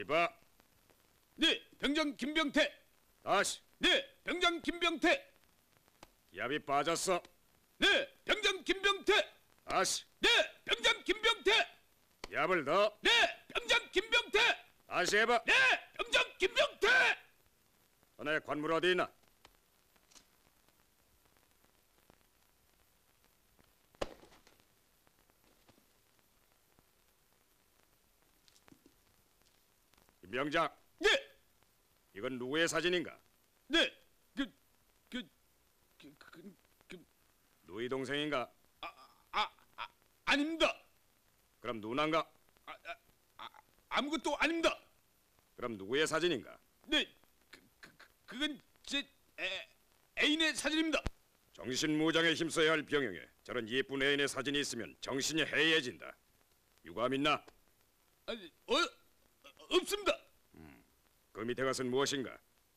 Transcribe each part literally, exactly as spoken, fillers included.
이봐. 네, 병장 김병태. 다시. 네, 병장 김병태. 기압이 빠졌어. 네, 병장 김병태. 다시. 네, 병장 김병태. 기압을 더. 네, 병장 김병태. 다시 해봐. 네, 병장 김병태. 너네 관물 어디 있나? 김병장. 네, 이건 누구의 사진인가? 네, 그, 그, 그, 그, 그, 누이 동생인가? 아, 아, 아, 아닙니다. 그럼 누나인가? 아, 아, 아, 아무것도 아닙니다. 그럼 누구의 사진인가? 네, 그, 그, 그, 그건 제 애, 애인의 사진입니다. 정신무장에 힘써야 할 병영에 저런 예쁜 애인의 사진이 있으면 정신이 해이해진다. 유감 있나? 아니, 어, 없습니다. 그 밑에 것은 무엇인가?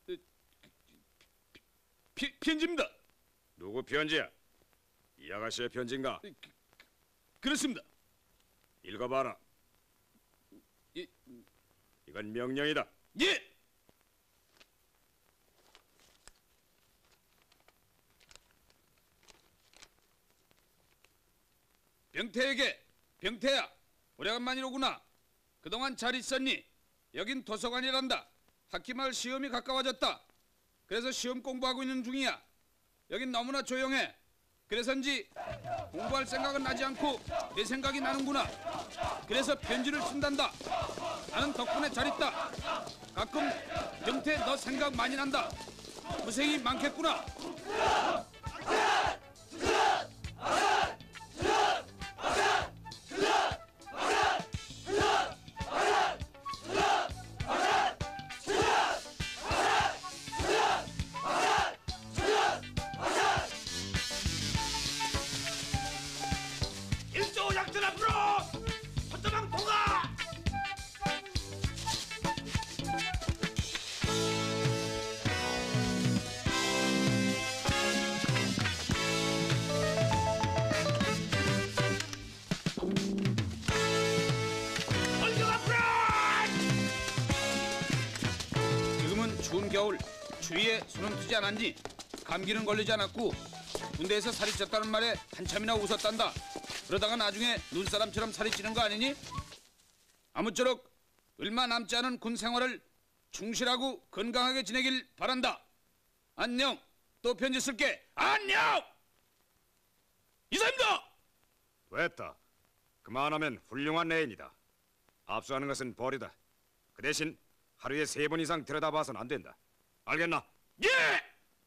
피, 편지입니다. 누구 편지야? 이 아가씨의 편지인가? 그, 그, 그렇습니다. 읽어봐라. 예, 이건 명령이다. 예. 병태에게, 병태야, 오래간만이로구나. 그동안 잘 있었니? 여긴 도서관이란다. 학기말 시험이 가까워졌다. 그래서 시험 공부하고 있는 중이야. 여긴 너무나 조용해. 그래서인지 공부할 생각은 나지 않고 내 생각이 나는구나. 그래서 편지를 쓴단다. 나는 덕분에 잘 있다. 가끔 병태 너 생각 많이 난다. 고생이 많겠구나. 일조 작전 앞으로! 첫도방 통과! 전격 앞으로! 지금은 추운 겨울 추위에 손은 트지 않았니? 감기는 걸리지 않았고 군대에서 살이 쪘다는 말에 한참이나 웃었단다. 그러다가 나중에 눈사람처럼 살이 찌는 거 아니니? 아무쪼록 얼마 남지 않은 군 생활을 충실하고 건강하게 지내길 바란다. 안녕. 또 편지 쓸게. 안녕. 이상입니다. 됐다. 그만하면 훌륭한 애인이다. 압수하는 것은 벌이다. 그 대신 하루에 세 번 이상 들여다봐서는 안 된다. 알겠나? 예.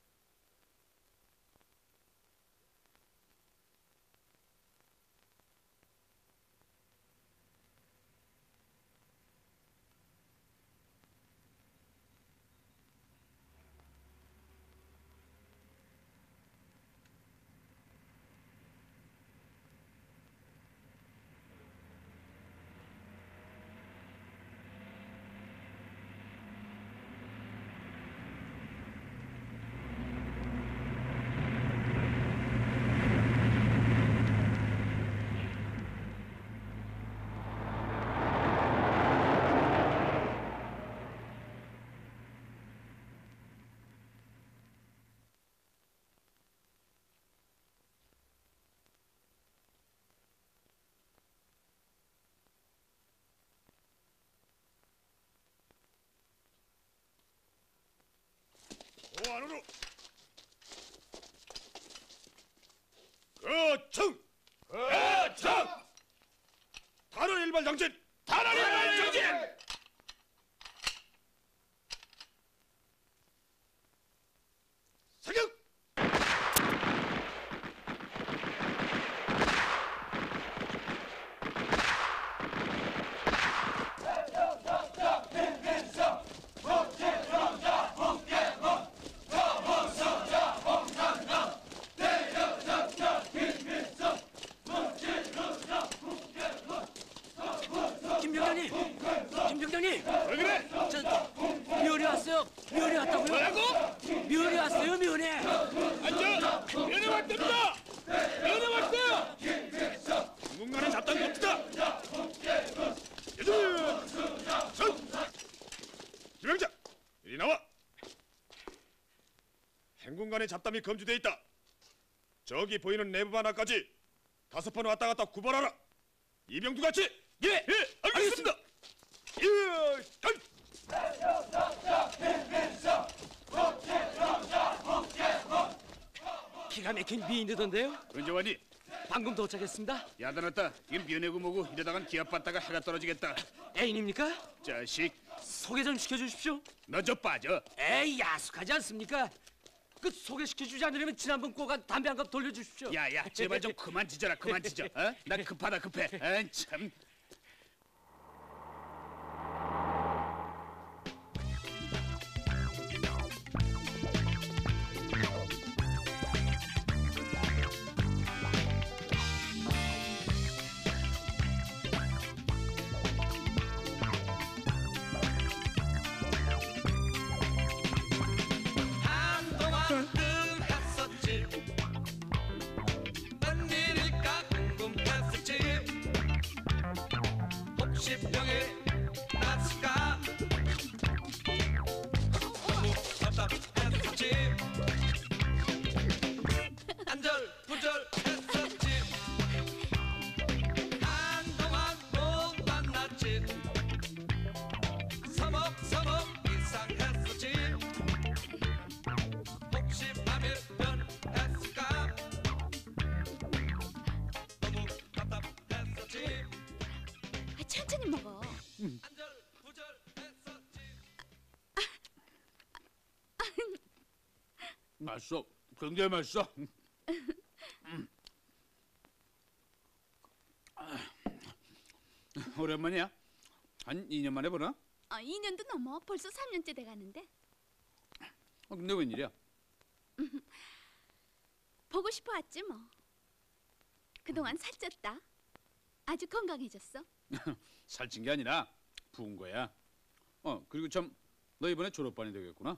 오 안으로. 거청. 거청. 단원 일발 정진. 단원 일발 정진. 사격. 김병장님! 김병장님! 왜 그래? 저 면회 왔어요. 면회 왔다고요? 뭐라고? 면회 왔어요. 면회. 앉아. 면회 왔답니다. 면회 왔어요. 누군가는 잡단 봅시다. 얘들. 선. 당분간의 잡담이 금지돼 있다. 저기 보이는 내부 하나까지 다섯 번 왔다 갔다 구벌하라. 이병두 같이. 예, 예, 알겠습니다. 예, 아이. 기가 막힌 미인이던데요? 언제 왔니? 방금 도착했습니다. 야단았다. 이게 면회고 뭐고 이러다간 기합 받다가 해가 떨어지겠다. 애인입니까? 자식, 소개 좀 시켜주십시오. 너 저 빠져. 에이, 야속하지 않습니까? 그 소개시켜주지 않으려면 지난번 꼬간 담배 한 갑 돌려주십시오. 야야, 제발 좀 그만 짖어라, 그만 짖어. 어? 나 급하다 급해. 아, 참. 한동안 뜸했었지. 웬일일까 궁금했었지. 혹시 병이 났을까 너무 답답했었지. 안절부절했었지. 한동안 못 만났지. 서먹서먹 이상했었지. 혹시 밤에 변했을까 너무 답답했었지. 천천히 먹어. 안절부절했었지. 맛있어. 굉장히 맛있어. 음. 아, 오랜만이야. 한 이 년 만에 보나? 아, 이 년도 넘어. 벌써 삼 년째 돼가는데. 어, 근데 웬일이야? 보고 싶어 왔지 뭐. 그동안 살쪘다. 아주 건강해졌어. 살찐 게 아니라 부은 거야. 어, 그리고 참 너 이번에 졸업반이 되겠구나.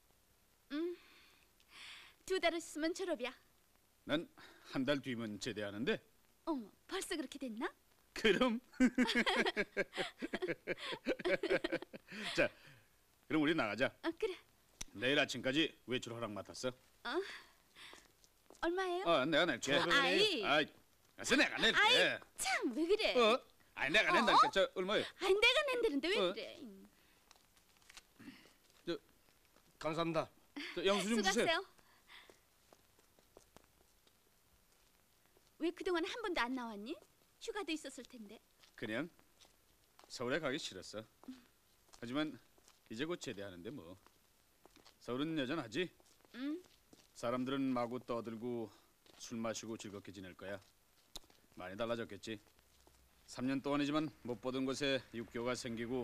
두 달 있으면 졸업이야. 난 한 달 뒤면 제대하는데. 어머, 벌써 그렇게 됐나? 그럼. 자, 그럼 우리 나가자. 어, 그래. 내일 아침까지 외출 허락 맡았어. 얼마예요? 어, 내가 낼게. 아이. 아이, 그래서 내가 낼게. 아이, 참, 왜 그래? 어? 아니 내가 낸다니까. 저 얼마요? 아니, 내가 낸다는데 왜 어? 그래? 감사합니다. 저 영수 좀 주세요. 수고하세요. 왜 그동안 한 번도 안 나왔니? 휴가도 있었을 텐데. 그냥 서울에 가기 싫었어. 하지만 이제 곧 제대하는데 뭐. 서울은 여전하지. 응. 사람들은 마구 떠들고 술 마시고 즐겁게 지낼 거야. 많이 달라졌겠지. 삼 년 동안이지만 못 보던 곳에 육교가 생기고.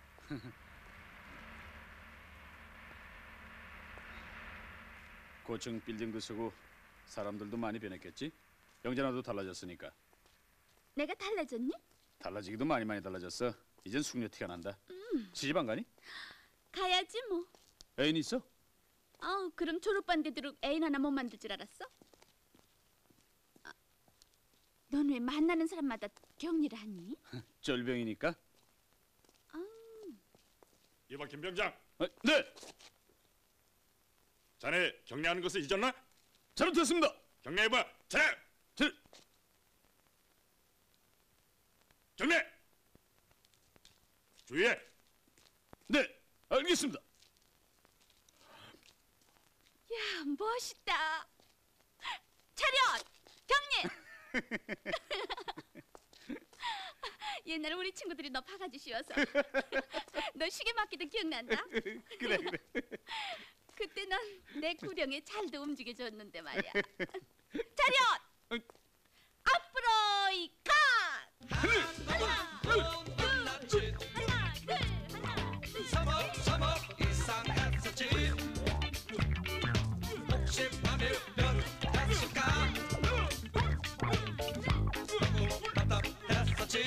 고층 빌딩도 쓰고 사람들도 많이 변했겠지. 영재나도 달라졌으니까. 내가 달라졌니? 달라지기도 많이 많이 달라졌어. 이젠 숙녀 티가 난다. 시집 안 가니? 가야지 뭐. 애인 있어? 아우, 그럼 졸업반 되도록 애인 하나 못 만들 줄 알았어? 아, 넌 왜 만나는 사람마다 격리를 하니? 쫄병이니까. 이봐 김병장, 아, 네, 자네 격려하는 것을 잊었나? 잘못했습니다. 격려해봐. 자네 저, 격려. 주의해. 네, 알겠습니다. 야, 멋있다. 차렷! 경례! 옛날에 우리 친구들이 너 바가지 씌워서 너 시계 맞기도 기억난다? 그래 그래. 그때 넌 내 구령에 잘도 움직여줬는데 말이야. 차렷! 앞으로 이 가! 하나, 둘, 하나, 둘, 하나, 둘. 서먹서먹 이상했었지. 혹시 밤에 변했을까 너무 답답했었지.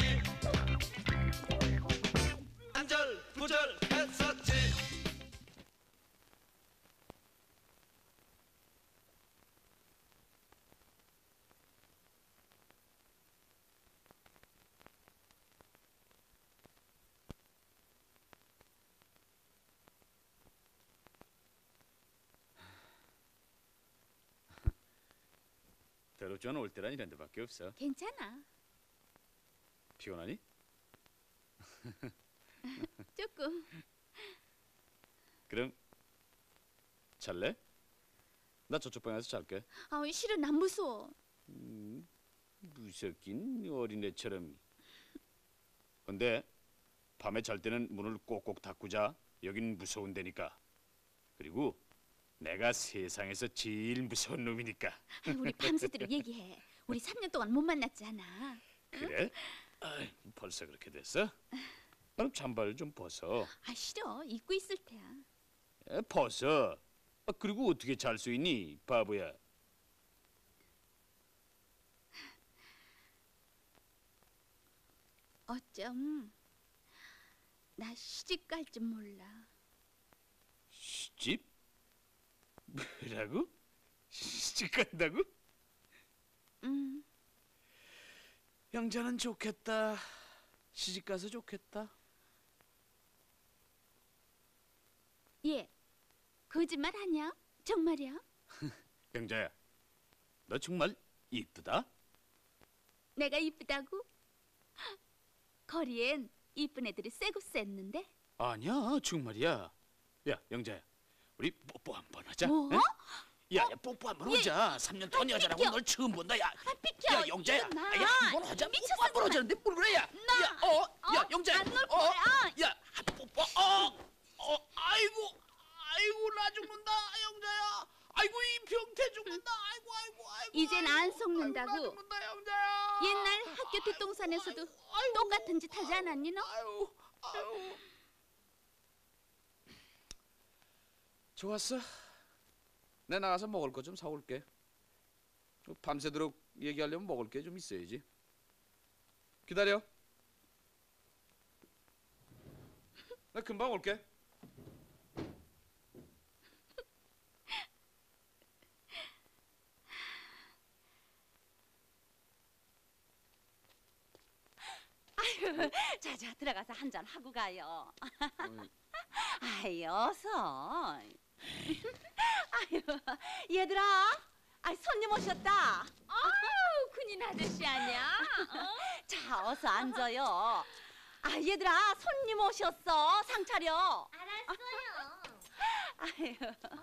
안절부절했었지. 요즘 올 때란 이런 데밖에 없어. 괜찮아. 피곤하니? 조금. 그럼 잘래? 나 저쪽 방에서 잘게. 아, 실은 난 무서워. 무섭긴 어린애처럼. 근데 밤에 잘 때는 문을 꼭꼭 닫고 자. 여긴 무서운 데니까. 그리고 내가 세상에서 제일 무서운 놈이니까. 아, 우리 밤새도록 얘기해. 우리 삼 년 동안 못 만났잖아. 그래? 아이, 벌써 그렇게 됐어? 그럼 잠바를 좀 벗어. 아, 싫어. 입고 있을 테야. 에, 벗어. 아, 그리고 어떻게 잘 수 있니, 바보야? 어쩜 나 시집 갈 줄 몰라. 시집? 뭐라고? 시집 간다고? 응. 영자는 좋겠다. 시집 가서 좋겠다. 얘 거짓말 하냐? 정말이야? 영자야, 너 정말 이쁘다. 내가 이쁘다고? 거리엔 이쁜 애들이 쎄고 쎘는데. 아니야, 정말이야. 야, 영자야, 우리 뽀뽀 한번 하자. 뭐? 응? 야, 야, 뽀뽀 한번 하자. 삼 년 동안 여자라고 비켜. 널 처음 본다. 야, 아, 비켜. 야, 영자야, 이리 놔. 야, 한번 하자. 뽀뽀 미쳤어, 한번 하자는데 뭘 그래? 야, 나. 야, 어, 야, 어, 영자야, 안 놀 어, 거야. 야, 뽀뽀, 어, 어, 아이고, 아이고, 나 죽는다, 영자야. 아이고, 이 병태 죽는다. 아이고, 아이고, 아이고. 이젠 안 아이고, 속는다고. 아이고, 나 죽는다, 영자야. 옛날 학교 뒷동산에서도 아이고, 똑같은 짓 하지 않았니 너? 아유, 아유. 좋았어. 내 나가서 먹을 거 좀 사올게. 밤새도록 얘기하려면 먹을 게 좀 있어야지. 기다려. 나 금방 올게. 자자 들어가서 한 잔 하고 가요. 아이 어서. 아유 얘들아, 아이 손님 오셨다. 아유, 군인 아저씨 아니야? 자 어서 앉아요. 아 얘들아 손님 오셨어. 상 차려. 알았어요. 아유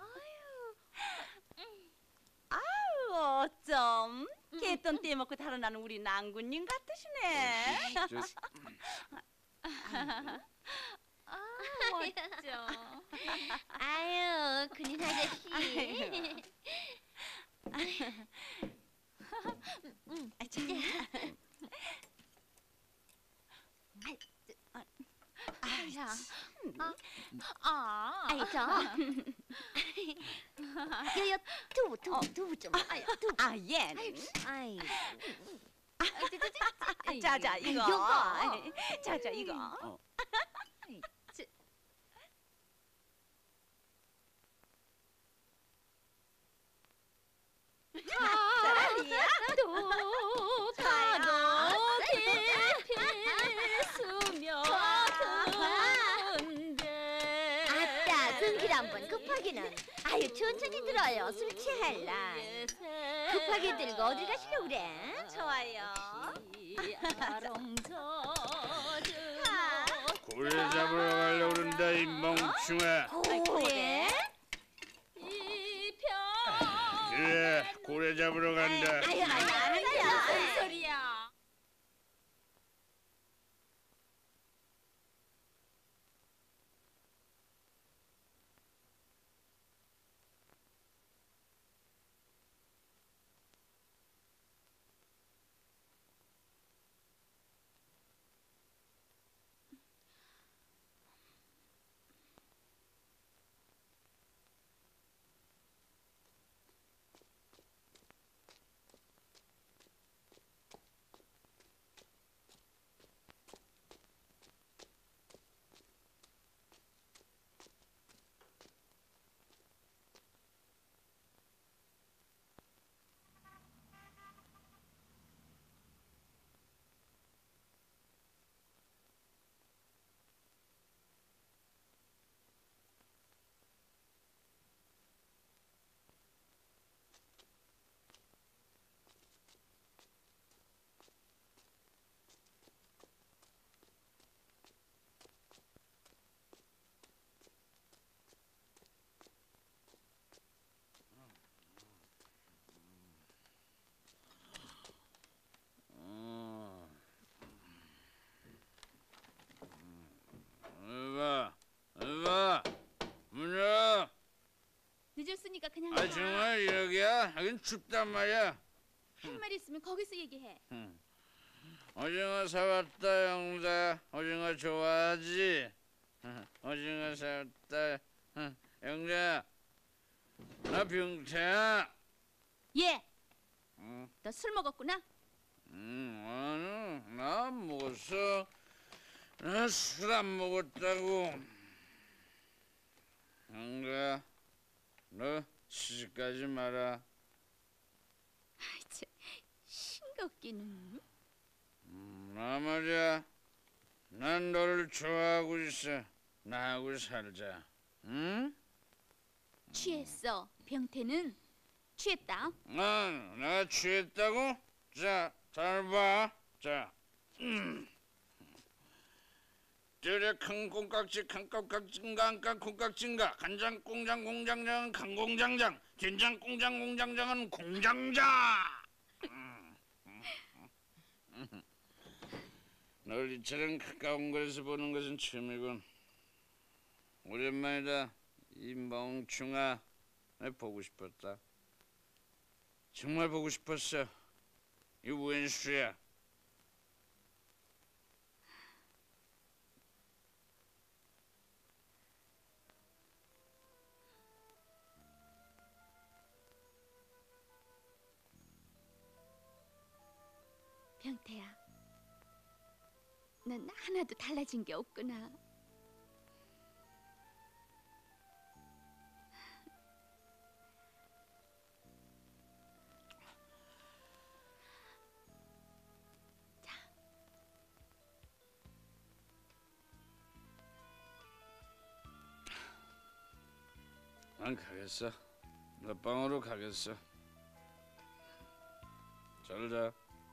아유 어쩜 개돈 떼먹고 달아나는 우리 낭군님 같으시네. 저, 아, 멋져. 아유, 군인 아저씨. 아, 참. 아야. 아. 아이 저 여여 두부 두부 두부 좀 먹어요. 두부. 아 예. 아이 자자 이거. 요거. 자자 이거. 어. 사랑이야? 또 파도 깊이 스며드는데 아따 승질 한번 급하기는 아유 천천히 들어요. 술 취할라. 급하게 들고 어딜 가시려고 그래? 좋아요. 고래 잡으러 가려고 그런다 이 멍충아. 고래? 그래 고래 잡으러 간다. 아유 아유 아니야. 무슨 소리야? 줬으니까 그냥 아 가. 정말 여기야? 여긴 춥단 말이야. 할 말 있으면 거기서 얘기해. 오징어 사왔다 영자. 오징어 좋아하지? 오징어 사왔다. 영자. 나 병태야. 예. 응. 너 술 먹었구나? 음, 아니, 나 안 먹었어. 나 술 안 먹었다고. 영자, 너 시집가지 마라. 아이 참 싱겁기는. 음, 나 말이야. 난 너를 좋아하고 있어. 나하고 살자. 응? 취했어. 병태는 취했다. 난 내가 취했다고? 자, 잘 봐. 자, 음. 뜰에 큰 콩깍지, 큰 콩깍지인가, 안까 콩깍지인가, 간장 공장 공장장은 간 공장장, 된장 공장 공장장은 공장장. 음, 음, 음. 널 이처럼 가까운 곳에서 보는 것은 처음이군. 오랜만이다. 이 멍충아, 나 보고 싶었다. 정말 보고 싶었어. 이 웬 수야? 병태야, 넌 하나도 달라진 게 없구나. 난 가겠어. 너 방으로 가겠어. 잘 자.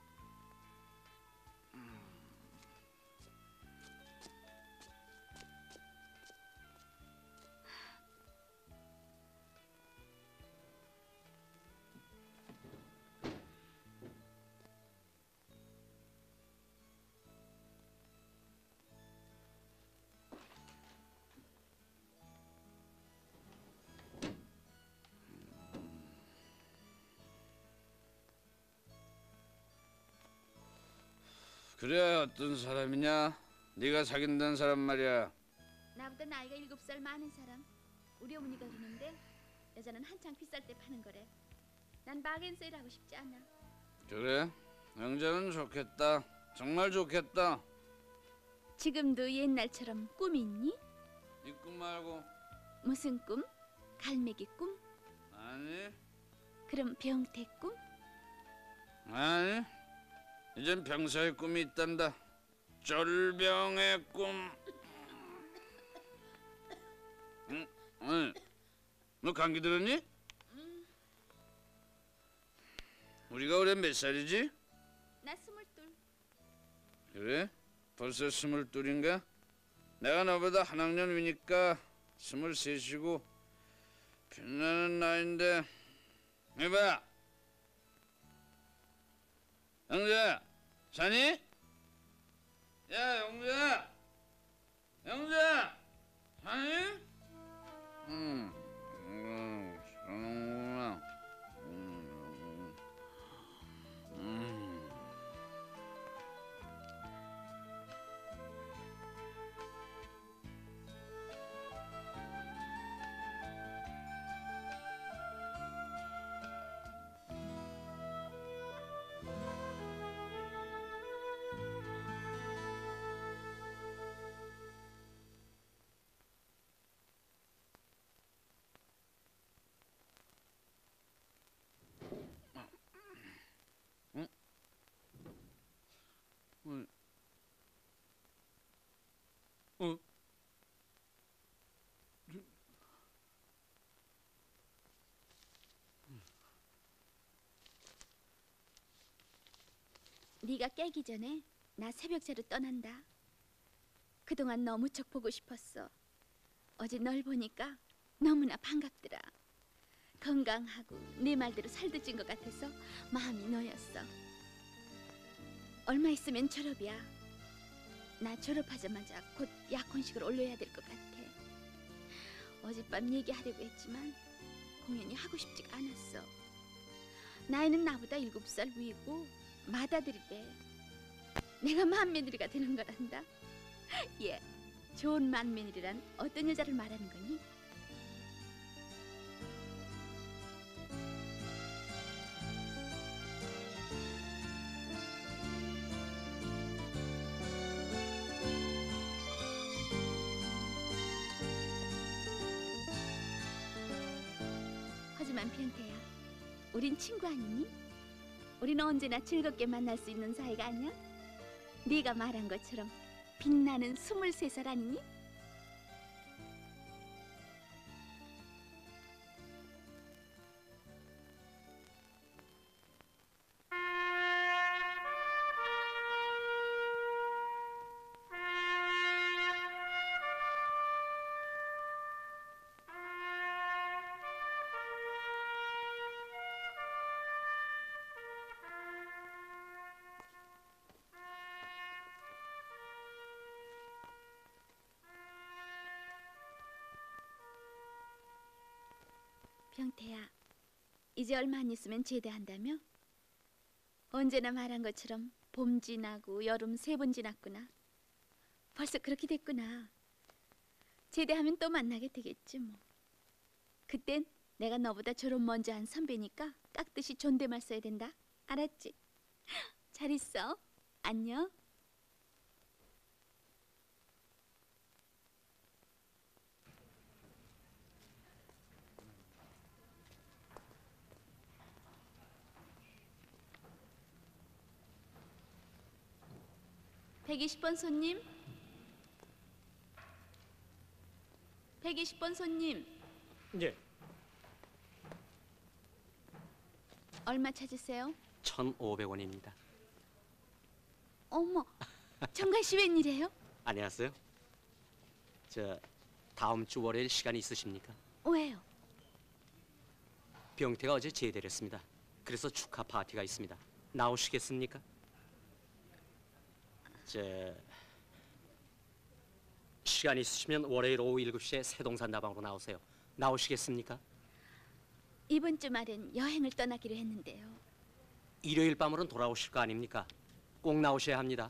그래 어떤 사람이냐? 네가 사귄다는 사람 말이야. 나보다 나이가 일곱 살 많은 사람. 우리 어머니가 그러는데 여자는 한창 비쌀 때 파는 거래. 난 바겐세일 하고 싶지 않아. 그래? 영자는 좋겠다. 정말 좋겠다. 지금도 옛날처럼 꿈이 있니? 이 꿈 말고. 무슨 꿈? 갈매기 꿈? 아니. 그럼 병태 꿈? 아니. 이젠 병사의 꿈이 있단다. 쫄병의 꿈. 응? 응? 너 감기 들었니? 우리가 올해 몇 살이지? 나 스물둘. 그래? 벌써 스물둘인가? 내가 너보다 한 학년 위니까 스물셋이고 빛나는 나이인데. 이봐. 영자, 자니? 야, 영자, 영자, 자니? 음, 음, 자는구나. 음, 음. 어? 어? 네가 깨기 전에 나 새벽차로 떠난다. 그동안 너 무척 보고 싶었어. 어제 널 보니까 너무나 반갑더라. 건강하고 네 말대로 살도 찐 것 같아서 마음이 놓였어. 얼마 있으면 졸업이야. 나 졸업하자마자 곧 약혼식을 올려야 될 것 같아. 어젯밤 얘기하려고 했지만 공연이 하고 싶지가 않았어. 나이는 나보다 일곱 살 위고 맏아들이래. 내가 맏며느리가 되는 거란다. 예, 좋은 맏며느리란 어떤 여자를 말하는 거니? 하지만 변태야, 우린 친구 아니니? 우리는 언제나 즐겁게 만날 수 있는 사이가 아니야? 네가 말한 것처럼 빛나는 스물세 살 아니니? 병태야, 이제 얼마 안 있으면 제대한다며? 언제나 말한 것처럼 봄 지나고 여름 세 번 지났구나. 벌써 그렇게 됐구나. 제대하면 또 만나게 되겠지 뭐. 그땐 내가 너보다 졸업 먼저 한 선배니까 깍듯이 존댓말 써야 된다. 알았지? 잘 있어. 안녕. 백이십 번 손님. 백이십 번 손님. 예. 얼마 찾으세요? 천오백 원입니다. 어머, 정관 씨 웬일이에요? 안녕하세요. 저 다음 주 월요일 시간 있으십니까? 왜요? 병태가 어제 제대를 했습니다. 그래서 축하 파티가 있습니다. 나오시겠습니까? 저 시간 있으시면 월요일 오후 일곱 시에 세동산 다방으로 나오세요. 나오시겠습니까? 이번 주말엔 여행을 떠나기로 했는데요. 일요일 밤으로는 돌아오실 거 아닙니까? 꼭 나오셔야 합니다.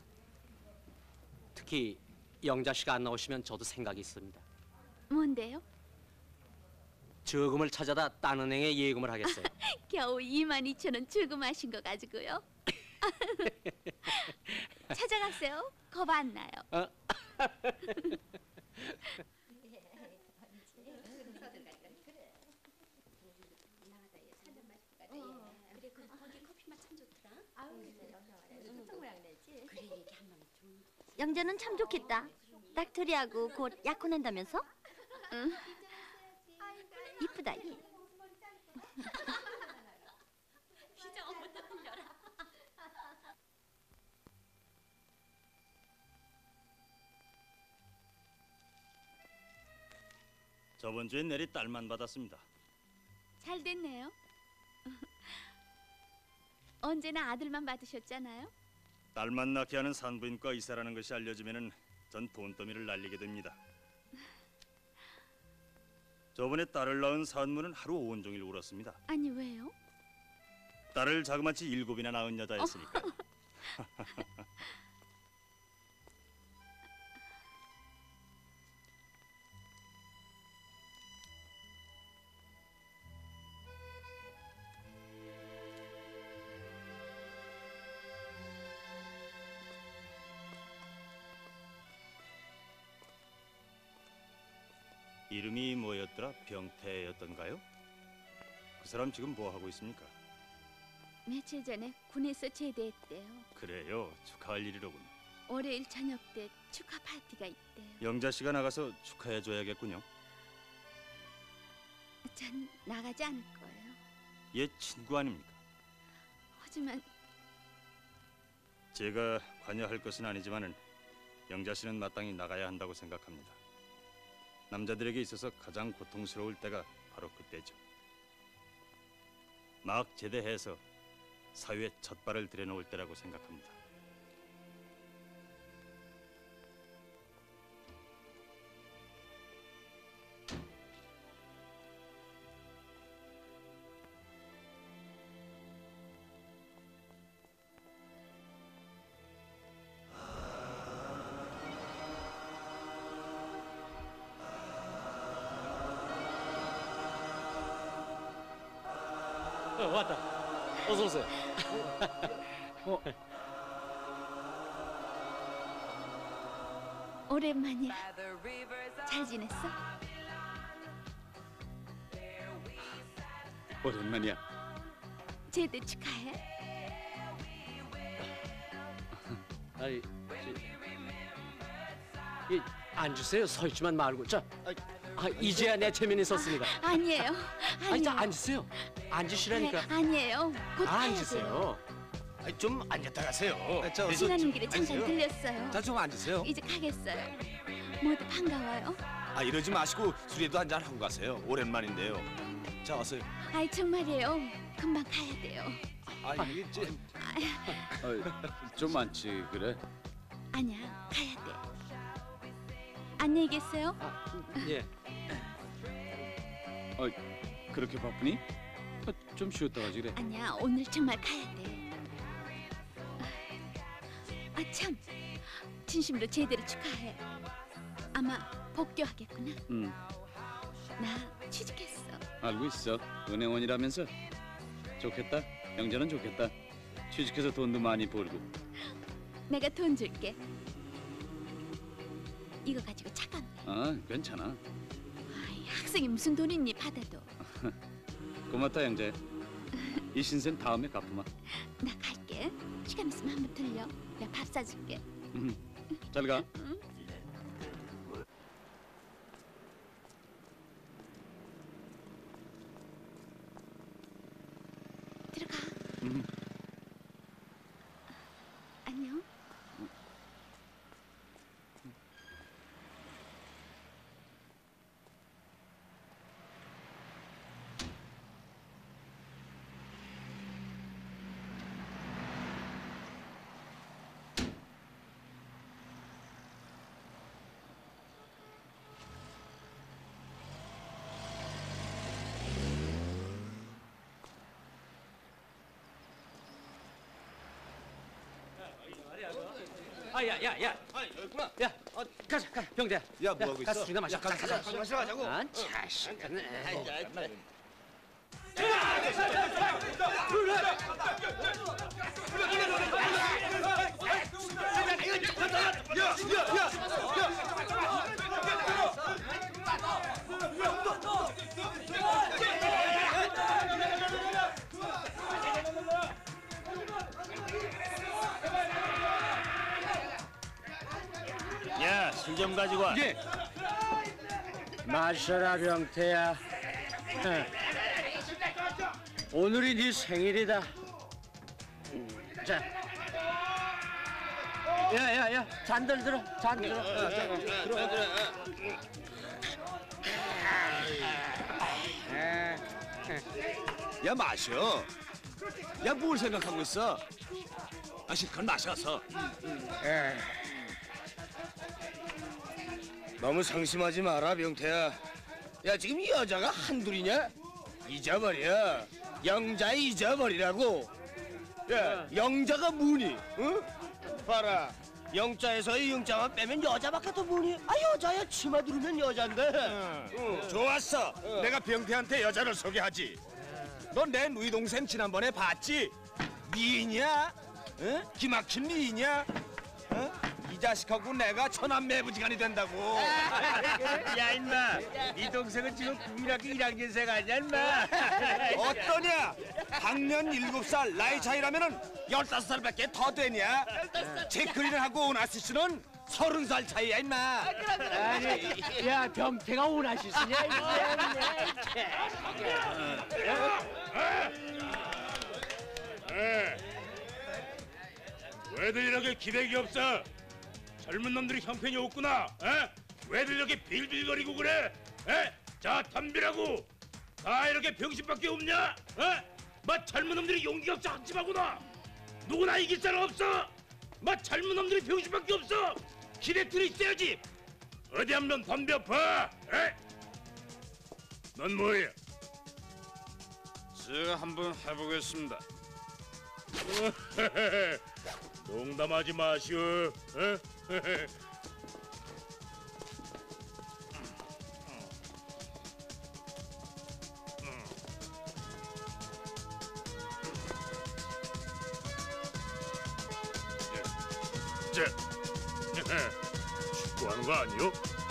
특히 영자 씨가 안 나오시면 저도 생각이 있습니다. 뭔데요? 저금을 찾아다 딴 은행에 예금을 하겠어요. 겨우 이만 이천 원 출금하신 거 가지고요. 찾아가세요. 겁 안 나요. 어? 영자는 참 좋겠다. 닥터리하고 곧 약혼한다면서? 응. 이쁘다. 얘. 저번 주에 내리 딸만 받았습니다. 잘 됐네요. 언제나 아들만 받으셨잖아요. 딸만 낳게 하는 산부인과 의사라는 것이 알려지면은 전 돈더미를 날리게 됩니다. 저번에 딸을 낳은 산모는 하루 온종일 울었습니다. 아니 왜요? 딸을 자그마치 일곱이나 낳은 여자였으니까. 이름이 뭐였더라? 병태였던가요? 그 사람 지금 뭐 하고 있습니까? 며칠 전에 군에서 제대했대요. 그래요, 축하할 일이로군. 월요일 저녁 때 축하 파티가 있대요. 영자 씨가 나가서 축하해 줘야겠군요. 전 나가지 않을 거예요. 얘 친구 아닙니까? 하지만 제가 관여할 것은 아니지만은 영자 씨는 마땅히 나가야 한다고 생각합니다. 남자들에게 있어서 가장 고통스러울 때가 바로 그때죠. 막 제대해서 사회에 첫 발을 들여놓을 때라고 생각합니다. 어, 왔다. 어서 오세요. 오랜만이야. 잘 지냈어? 오랜만이야. 제대 축하해. 아이, 저, 이, 앉으세요. 서 있지만 말고. 자, 아, 이제야 내 체면이 섰습니다. 아니에요. 아니에요. 아니, 자, 앉으세요. 앉으시라니까. 네, 아니에요. 곧 아, 가야 돼요. 앉으세요. 아니, 좀 앉았다 가세요. 자, 어서 지나는 좀 길에 잠깐 앉으세요. 들렸어요. 자, 좀 앉으세요. 이제 가겠어요. 모두 반가워요. 아, 이러지 마시고 술이라도 한잔 하고 가세요. 오랜만인데요. 자, 어서요. 아이 정말이에요. 금방 가야 돼요. 아, 이게 좀 어, 좀 많지 그래? 아니야, 가야 돼. 안녕히 계세요. 아, 예. 어, 그렇게 바쁘니? 어, 좀 쉬었다 가지 그래. 아니야, 오늘 정말 가야 돼. 아 참, 진심으로 제대로 축하해. 아마 복귀하겠구나. 응, 나 취직했어. 알고 있어. 은행원이라면서. 좋겠다. 영자는 좋겠다. 취직해서 돈도 많이 벌고. 내가 돈 줄게. 이거 가지고 차감해. 아, 괜찮아. 아이, 학생이 무슨 돈 있니? 받아도. 고맙다 영자. 이 신세 다음에 갚으마. 나 갈게. 시간 있으면 한번 들려. 내가 밥 사줄게. 음, 잘 가. 들어가. 음. 안녕. 아, 야, 야, 야. 아, 여기구나. 야, 어, 가자, 가자. 병대. 야, 뭐 하고 있어? 가서 술이나 마셔. 야, 가자, 가자. 가자, 가자, 가자고. 아, 자식은. 야, 술 좀 가지고 와. 예. 마셔라 병태야. 오늘이 네 생일이다. 음, 자. 야야야, 잔들 들어, 잔 들어. 어, 자, 들어, 들어. 야, 마셔. 야, 뭘 생각하고 있어? 아, 실컷 마셔서. 너무 상심하지 마라, 병태야. 야, 지금 이 여자가 한둘이냐? 잊어버려. 영자 잊어버리라고. 야, 영자가 뭐니? 응? 봐라. 영자에서 이 영자만 빼면 여자밖에 더 뭐니? 아, 여자야. 치마 두르면 여잔데. 응. 좋았어. 내가 병태한테 여자를 소개하지. 너 내 누이 동생 지난번에 봤지? 미인이야? 응? 기막힌 미인이야? 응? 이 자식하고 내가 천안매부지간이 된다고. 야, 임마. 네 동생은 지금 국민학교 일 학년생 아니야, 임마? 어떠냐? 학년 일곱 살 나이 차이라면은 열다섯 살밖에 더 되냐? 제크린하고 오나시 씨는 서른 살 차이야, 임마. 아니, 야, 병태가 오나시스냐 왜들 이렇게 기백이 없어? 젊은 놈들이 형편이 없구나. 에? 왜들 이렇게 빌빌거리고 그래? 에? 자, 덤비라고. 다 이렇게 병신밖에 없냐? 에? 마 젊은 놈들이 용기가 없어 한심하구나. 누구나 이길 사람 없어. 마 젊은 놈들이 병신밖에 없어. 기대들이 있어야지. 어디 한번 덤벼봐. 에? 넌 뭐야? 제가 한번 해보겠습니다. 농담하지 마시오. 어? 진짜 축구하는 거 아니요?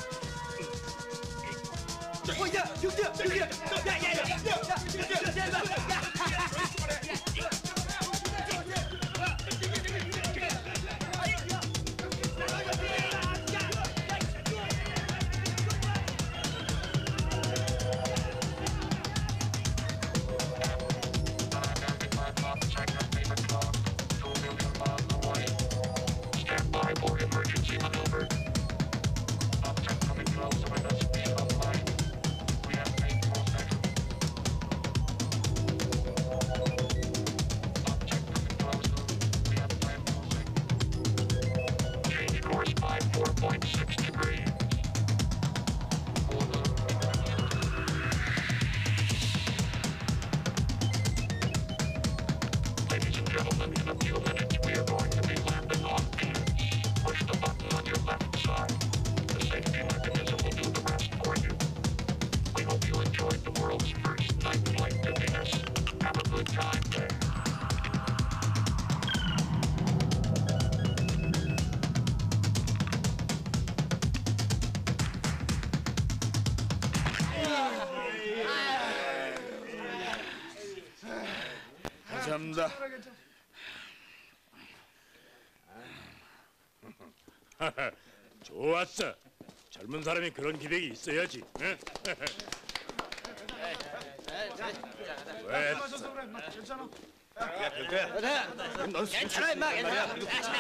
감사합니다. 좋았어. 젊은 사람이 그런 기백이 있어야지. 응? 왜? 넌 괜찮아 임마. 괜찮아.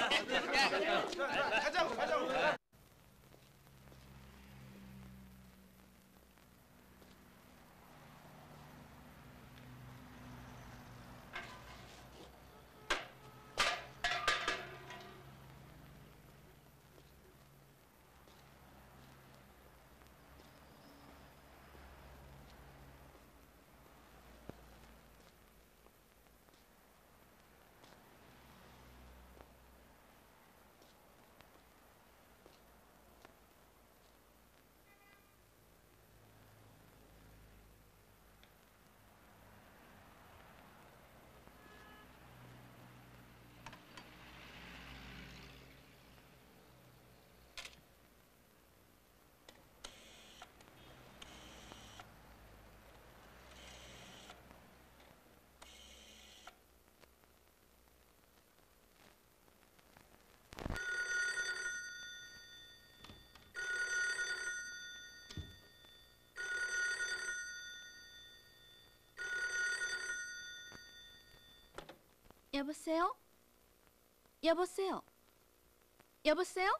여보세요? 여보세요? 여보세요?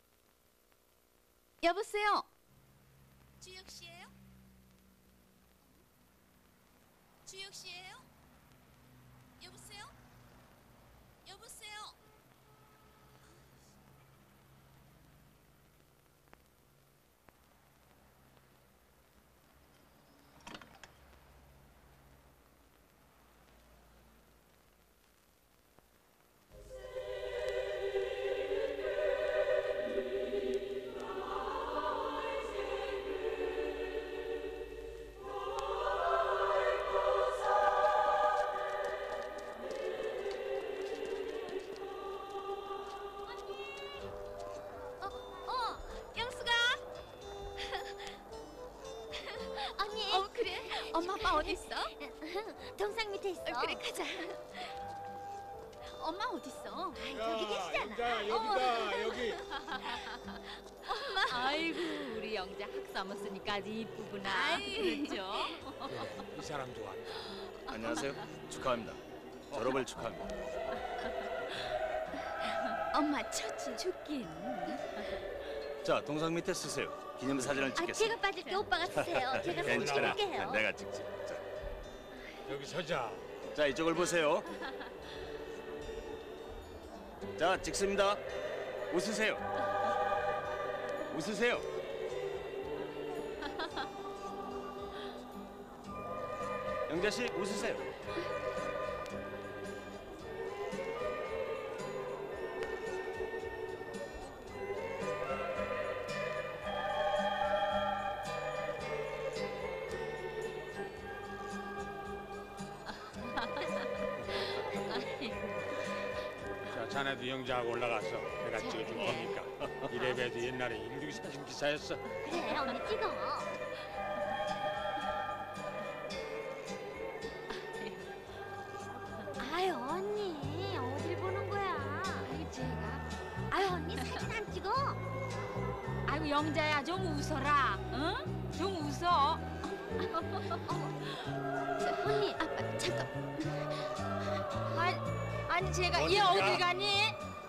여보세요? 주혁 씨예요? 주혁 씨예요? 여보세요? 여보세요? 엄마 아빠 어디 있어? 동상 밑에 있어. 그래 가자. 엄마 어디 있어? 여기 계시잖아. 자, 여기다 여기. 엄마. 아이고 우리 영자 학사모 쓰니까 아주 이쁘구나. 그렇죠? 이 사람 좋아한다. 안녕하세요. 축하합니다. 졸업을 축하합니다. 엄마 처지 죽긴. 자, 동상 밑에 쓰세요. 기념사진을 아, 찍겠습니다. 제가 빠질게 오빠가 쓰세요. 제가 사진 괜찮아. 찍을게요. 내가 찍지. 자, 여기 서자. 자, 이쪽을 보세요. 자, 찍습니다. 웃으세요. 웃으세요. 영자 씨, 웃으세요. 자네도 영자하고 올라가서 내가 찍어줄 겁니까? 이래봬도 옛날에 일등 사진 기사였어. 그래 언니 찍어. 아유 언니 어딜 보는 거야? 아유 제가 아유 언니 사진 안 찍어? 아이고 영자야 좀 웃어라. 응? 좀 웃어. 언니 아빠 잠깐. 아니, 아니 제가 어디 얘 가? 어디 가니?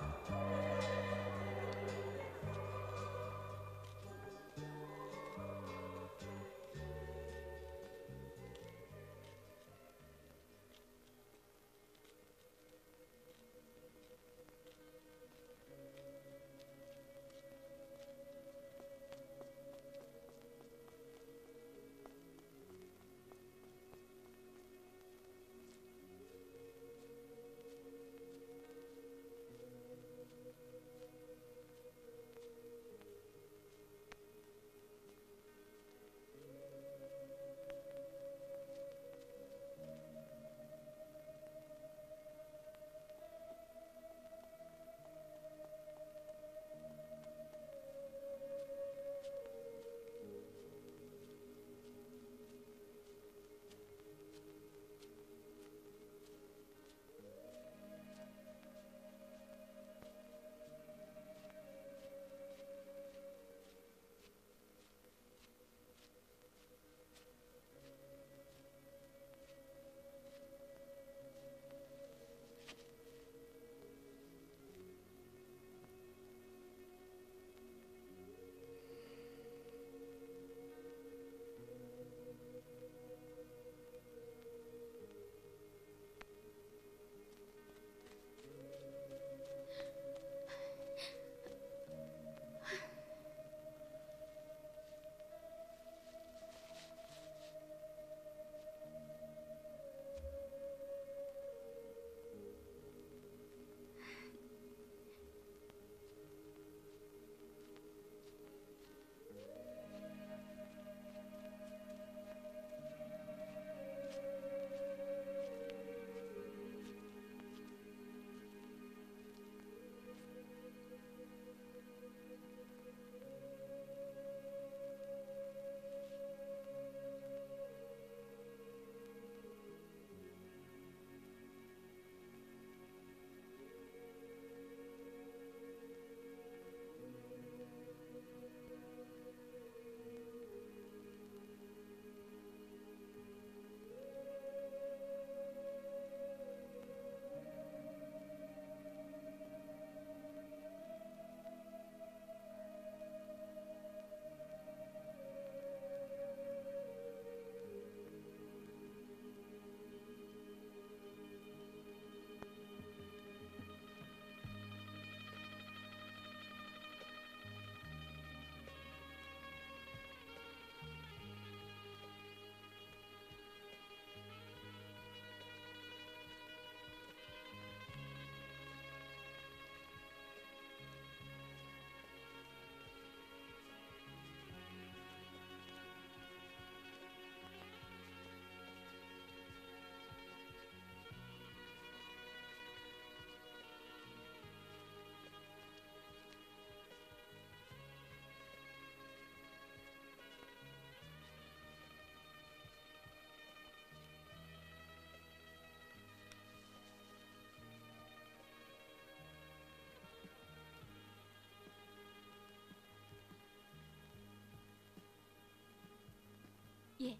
얘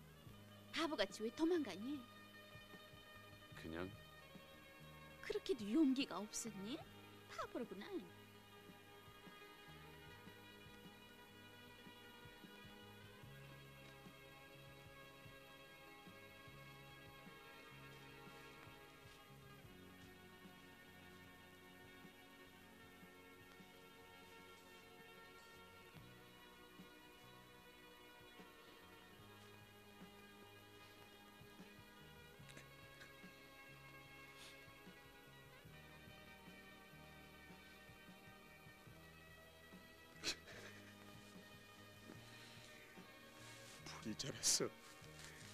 바보같이 왜 도망가니? 그냥 그렇게도 용기가 없었니? 바보로구나. 풀이 자랐어.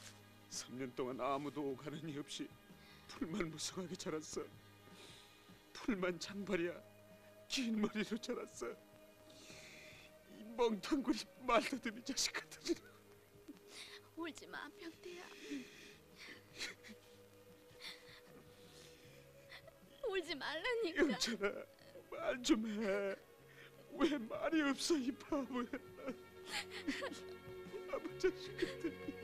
삼 년 동안 아무도 오가는 이 없이 풀만 무성하게 자랐어. 풀만 잔발이야. 긴 머리로 자랐어. 이 멍텅구리 말더듬이 자식 같은. 울지 마, 병태야. 울지 말라니까. 영철아, 말 좀 해. 왜 말이 없어 이 바보야. 바보 자식 같은.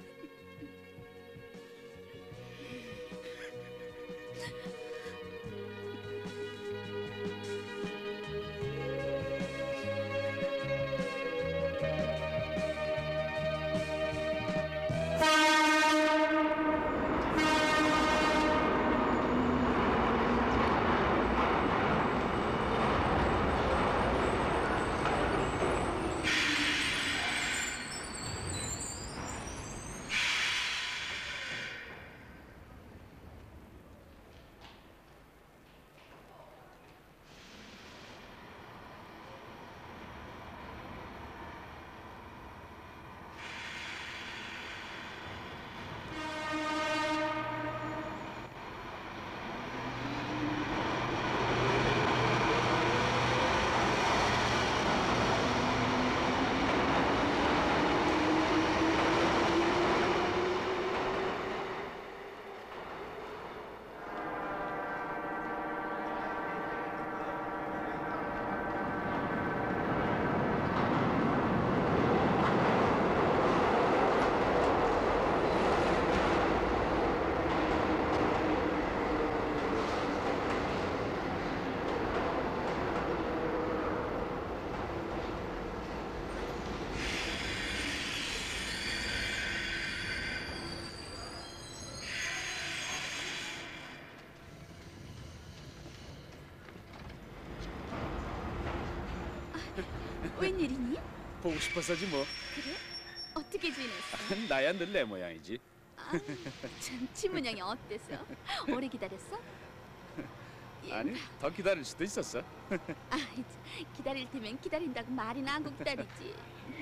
웬일이니? 보고 싶어서지 뭐. 그래? 어떻게 지냈어? 나야 늘 내 모양이지. 아, 참 치문양이 어때서? 오래 기다렸어? 아니, 더 기다릴 수도 있었어. 아, 이제 기다릴 테면 기다린다고 말이나 하고 기다리지.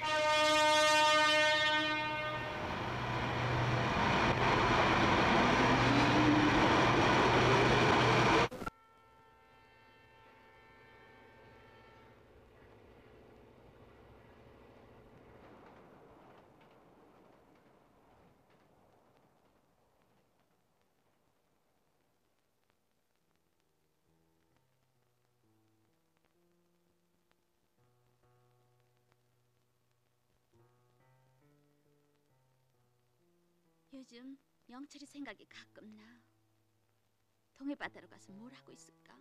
요즘 영철이 생각이 가끔 나. 동해 바다로 가서 뭘 하고 있을까?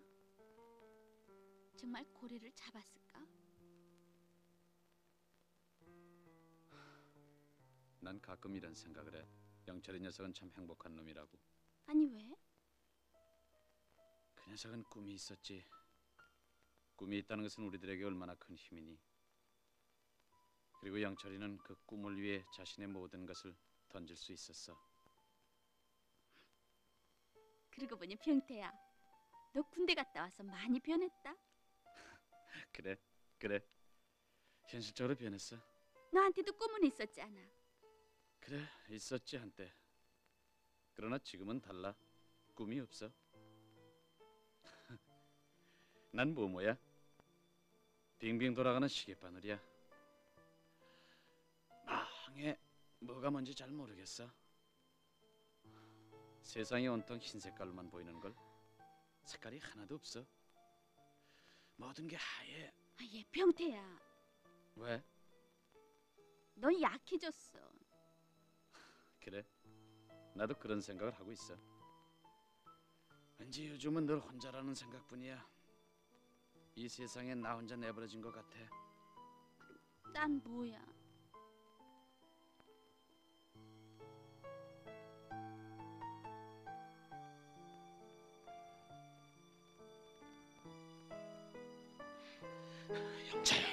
정말 고래를 잡았을까? 난 가끔 이런 생각을 해. 영철이 녀석은 참 행복한 놈이라고. 아니 왜? 그 녀석은 꿈이 있었지. 꿈이 있다는 것은 우리들에게 얼마나 큰 힘이니. 그리고 영철이는 그 꿈을 위해 자신의 모든 것을 던질 수 있었어. 그러고 보니 병태야, 너 군대 갔다 와서 많이 변했다. 그래, 그래. 현실적으로 변했어. 너한테도 꿈은 있었잖아. 그래, 있었지 한때. 그러나 지금은 달라. 꿈이 없어. 난 뭐뭐야? 빙빙 돌아가는 시계바늘이야. 망해. 뭐가 뭔지 잘 모르겠어. 세상이 온통 흰 색깔로만 보이는 걸. 색깔이 하나도 없어. 모든 게 하얘. 아, 얘 병태야, 왜? 너 약해졌어. 그래. 나도 그런 생각을 하고 있어. 왠지 요즘은 늘 혼자라는 생각뿐이야. 이 세상에 나 혼자 내버려진 것 같아. 난 뭐야? 영차야.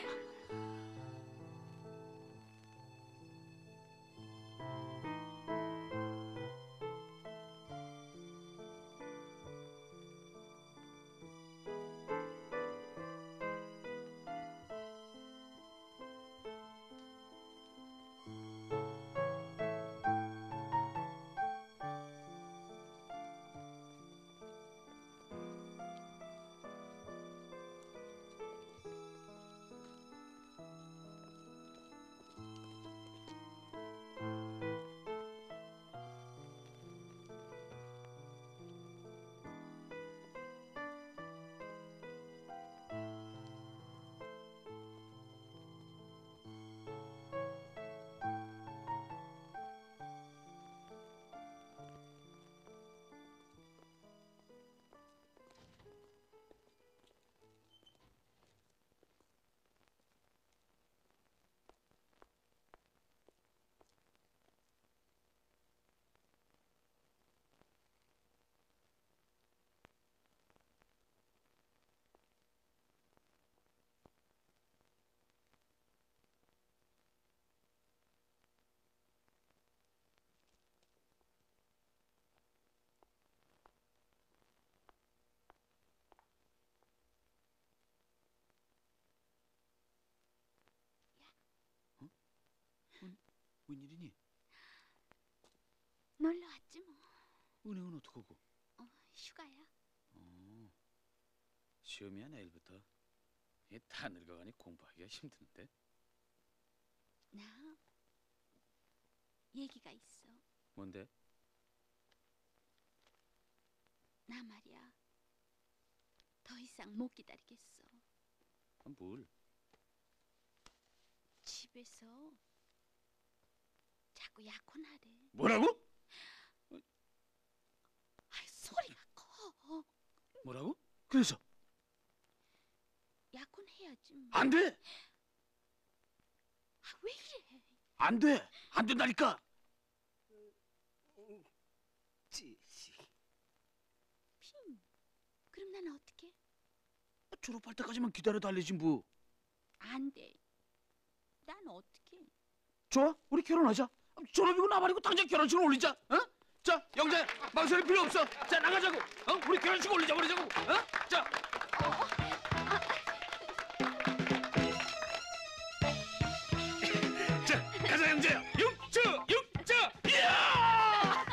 웬일이니? 놀러 왔지 뭐. 은행은 어떡하고? 어, 휴가야. 어, 시험이야 내일부터. 이게 다 늙어가니 공부하기가 힘드는데. 나 얘기가 있어. 뭔데? 나 말이야. 더 이상 못 기다리겠어. 아, 뭘? 집에서 자꾸 약혼하래. 뭐라고? 아이, 소리가 커. 뭐라고? 그래서? 약혼해야지 뭐. 안 돼! 아, 왜 이래? 안 돼! 안 된다니까! 핑. 그럼 난 어떻게? 졸업할 때까지만 기다려 달래지 뭐. 안 돼. 난 어떻게? 좋아, 우리 결혼하자. 졸업이고 나발이고 당장 결혼식을 올리자. 어? 자, 영자야, 망설일 필요 없어. 자, 나가자고. 어? 우리 결혼식 올리자 버리자고. 어? 자. 자, 가자 영자야. 육주, 육주. 이야!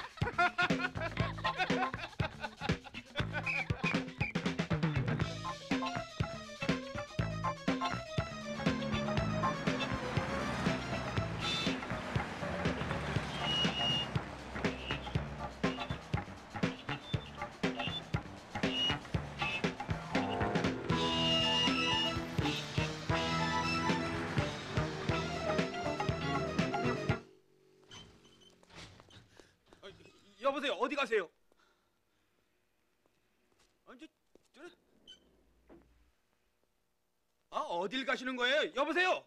여보세요. 어디 가세요? 아니, 저, 저, 아, 어딜 가시는 거예요? 여보세요.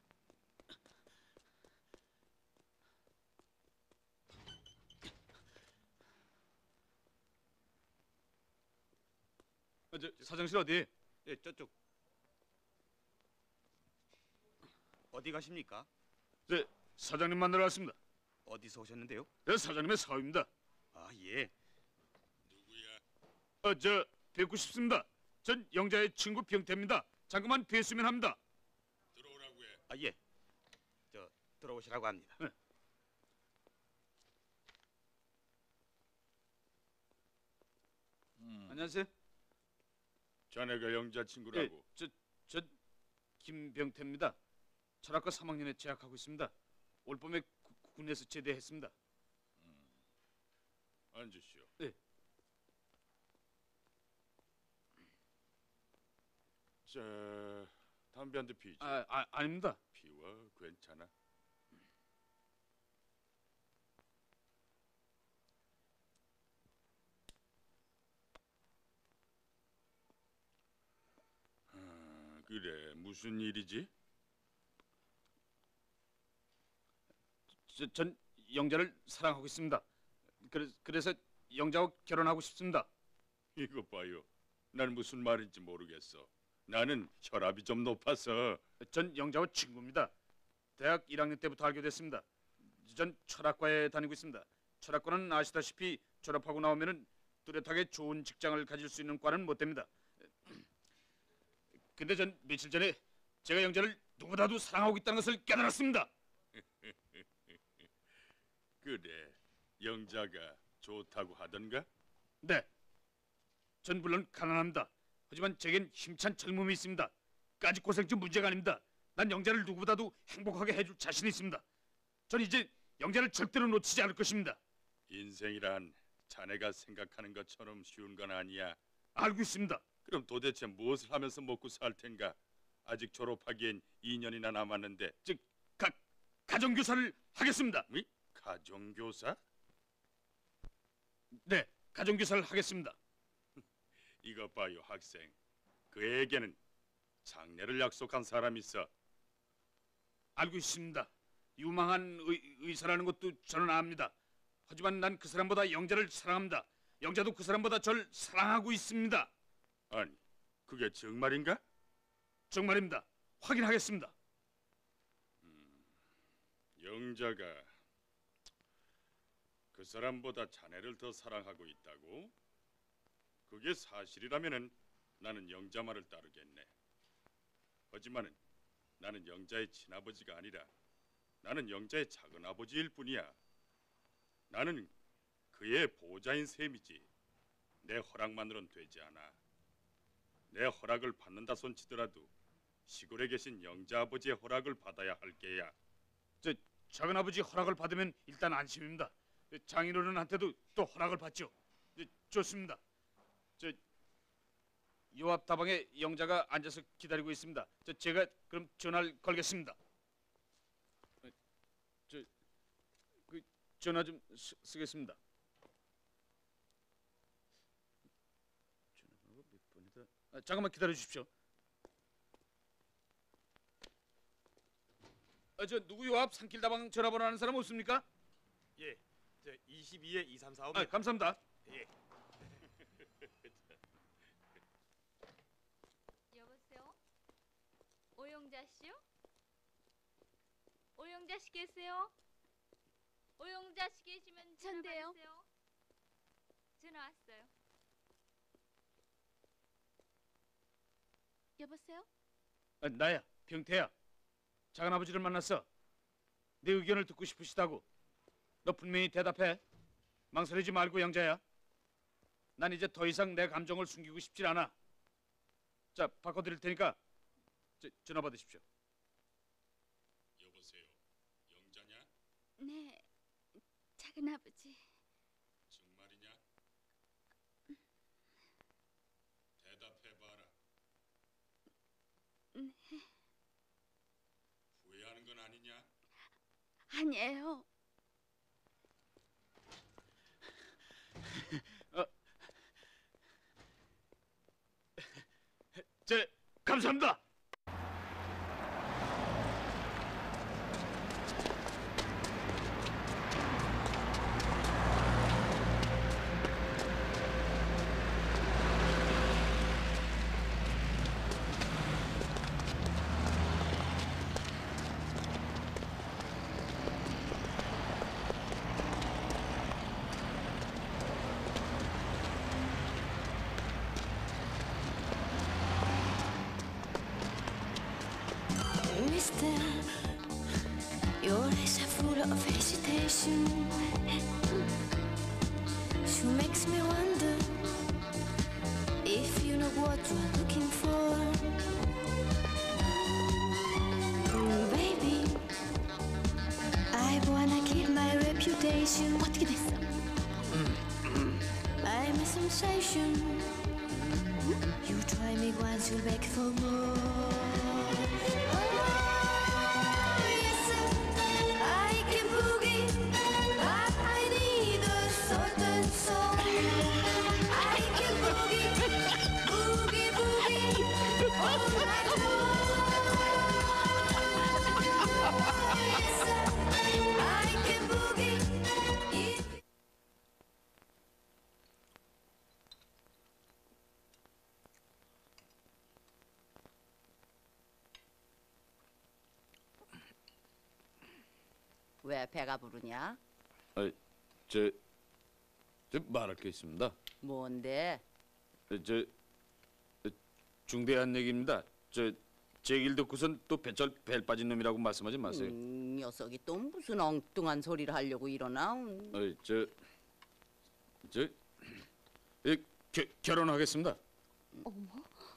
아, 저, 사장실 어디? 예, 저쪽. 어디 가십니까? 네, 사장님 만나러 왔습니다. 어디서 오셨는데요? 네, 사장님의 사위입니다. 아, 예. 어, 저 뵙고 싶습니다. 전 영자의 친구 병태입니다. 잠깐만 뵀으면 합니다. 아, 예. 저 들어오시라고 합니다. 네. 음. 안녕하세요. 자네가 영자 친구라고. 예, 저, 저 김병태입니다. 철학과 삼 학년에 재학하고 있습니다. 올 봄에 구, 군에서 제대했습니다. 앉으시오. 네. 자, 담배 한 대 피지. 아, 아 아닙니다. 피워, 괜찮아. 아, 그래, 무슨 일이지? 저, 전 영자를 사랑하고 있습니다. 그래, 그래서 영자와 결혼하고 싶습니다. 이거 봐요. 난 무슨 말인지 모르겠어. 나는 혈압이 좀 높아서. 전 영자와 친구입니다. 대학 일 학년 때부터 알게 됐습니다. 전 철학과에 다니고 있습니다. 철학과는 아시다시피 졸업하고 나오면은 뚜렷하게 좋은 직장을 가질 수 있는 과는 못 됩니다. 근데 전 며칠 전에 제가 영자를 누구보다도 사랑하고 있다는 것을 깨달았습니다. 그래, 영자가 좋다고 하던가? 네. 전 물론 가난합니다. 하지만 제겐 힘찬 젊음이 있습니다. 까짓 고생증 문제가 아닙니다. 난 영자를 누구보다도 행복하게 해줄 자신이 있습니다. 전 이제 영자를 절대로 놓치지 않을 것입니다. 인생이란 자네가 생각하는 것처럼 쉬운 건 아니야. 알고 있습니다. 그럼 도대체 무엇을 하면서 먹고 살 텐가? 아직 졸업하기엔 이 년이나 남았는데. 즉, 가, 가정교사를 하겠습니다. 뭐? 가정교사? 네, 가정교사를 하겠습니다. 이것 봐요, 학생. 그에게는 장례를 약속한 사람이 있어. 알고 있습니다. 유망한 의, 의사라는 것도 저는 압니다. 하지만 난 그 사람보다 영자를 사랑합니다. 영자도 그 사람보다 절 사랑하고 있습니다. 아니, 그게 정말인가? 정말입니다. 확인하겠습니다. 영자가 그 사람보다 자네를 더 사랑하고 있다고? 그게 사실이라면은 나는 영자 말을 따르겠네. 하지만은 나는 영자의 친아버지가 아니라 나는 영자의 작은 아버지일 뿐이야. 나는 그의 보호자인 셈이지. 내 허락만으론 되지 않아. 내 허락을 받는다 손치더라도 시골에 계신 영자 아버지의 허락을 받아야 할 게야. 저 작은 아버지 허락을 받으면 일단 안심입니다. 장인어른한테도 또 허락을 받죠. 예, 좋습니다. 저 요 앞 다방에 영자가 앉아서 기다리고 있습니다. 저 제가 그럼 전화를 걸겠습니다. 어, 저 그 전화 좀 쓰, 쓰겠습니다. 전화번호 몇 번이다? 아, 잠깐만 기다려 주십시오. 아, 저 누구 요 앞 산길 다방 전화번호 아는 사람 없습니까? 예, 저 이십이에 이삼사오. 아, 감사합니다. 예. 여보세요? 오영자 씨요? 오영자 씨 계세요? 오영자 씨 계시면 전화 전데요. 받으세요. 전화 왔어요. 여보세요? 아, 나야, 병태야. 작은 아버지를 만났어. 내 의견을 듣고 싶으시다고. 너 분명히 대답해. 망설이지 말고 영자야. 난 이제 더 이상 내 감정을 숨기고 싶질 않아. 자, 바꿔드릴 테니까 저, 전화 받으십시오. 여보세요. 영자냐? 네, 작은 아버지. 정말이냐? 대답해봐라. 네, 후회하는 건 아니냐? 아니에요. 저, 감사합니다. Mister, your eyes are full of hesitation. She makes me wonder if you know what you're looking for. Mm, baby, I wanna keep my reputation. 어떻게 됐어? I'm a sensation. You try me once, you'll beg for more. 왜 배가 부르냐? 아, 저, 저 말할 게 있습니다. 뭔데? 저, 저 중대한 얘기입니다. 저, 제 얘기를 듣고선 또 배철 벨 빠진 놈이라고 말씀하지 마세요. 음, 녀석이 또 무슨 엉뚱한 소리를 하려고 이러나? 음. 어, 저, 저, 예, 겨, 결혼하겠습니다. 어머?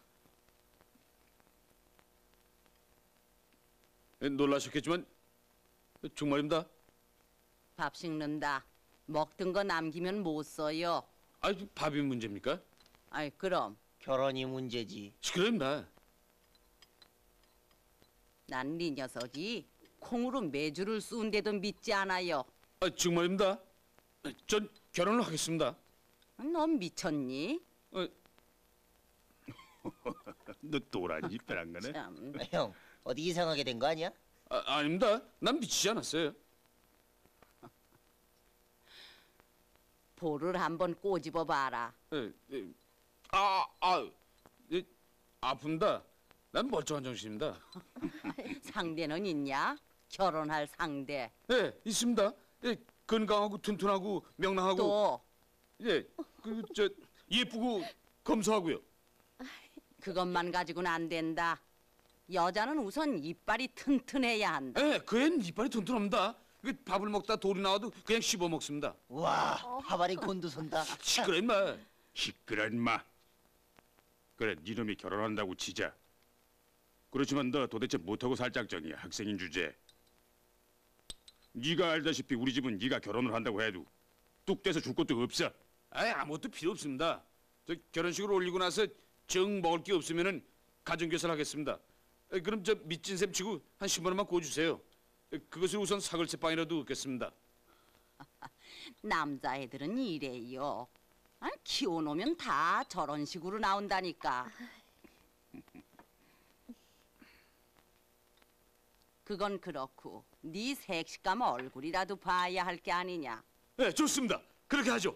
예, 놀라셨겠지만 정말입니다. 밥 식는다. 먹던 거 남기면 못 써요. 아, 밥이 문제입니까? 아이 그럼 결혼이 문제지. 시끄럽습니다. 난 네 녀석이 콩으로 매주를 쏜데도 믿지 않아요. 아, 정말입니다. 전 결혼을 하겠습니다. 넌 미쳤니? 어. 너 또라이 짓 안 가네? 참. 형, 어디 이상하게 된 거 아니야? 아, 아닙니다. 난 미치지 않았어요. 볼을 한번 꼬집어 봐라. 예, 예. 아, 아, 예, 아픕니다. 난 멀쩡한 정신입니다. 상대는 있냐? 결혼할 상대. 예, 있습니다. 예, 건강하고 튼튼하고 명랑하고. 또? 예, 그 저 예쁘고 검소하고요. 그것만 가지고는 안 된다. 여자는 우선 이빨이 튼튼해야 한다. 예, 그 애는 이빨이 튼튼합니다. 그 밥을 먹다 돌이 나와도 그냥 씹어 먹습니다. 와, 파발이 곤두선다. 시끄러 임마. 시끄러 인마. 그래, 니놈이 결혼한다고 치자. 그렇지만 너 도대체 못하고 살 작정이야, 학생인 주제. 네가 알다시피 우리 집은 네가 결혼을 한다고 해도 뚝 떼서 줄 것도 없어. 아예 아무것도 필요 없습니다. 저 결혼식을 올리고 나서 정 먹을 게 없으면은 가정교사를 하겠습니다. 에, 그럼 저 밑진 셈 치고 한 십만 원만 구워주세요. 에, 그것을 우선 사글세 빵이라도 얻겠습니다. 남자애들은 이래요. 아, 키워놓으면 다 저런 식으로 나온다니까. 그건 그렇고 네 색시감 얼굴이라도 봐야 할 게 아니냐. 네, 좋습니다. 그렇게 하죠.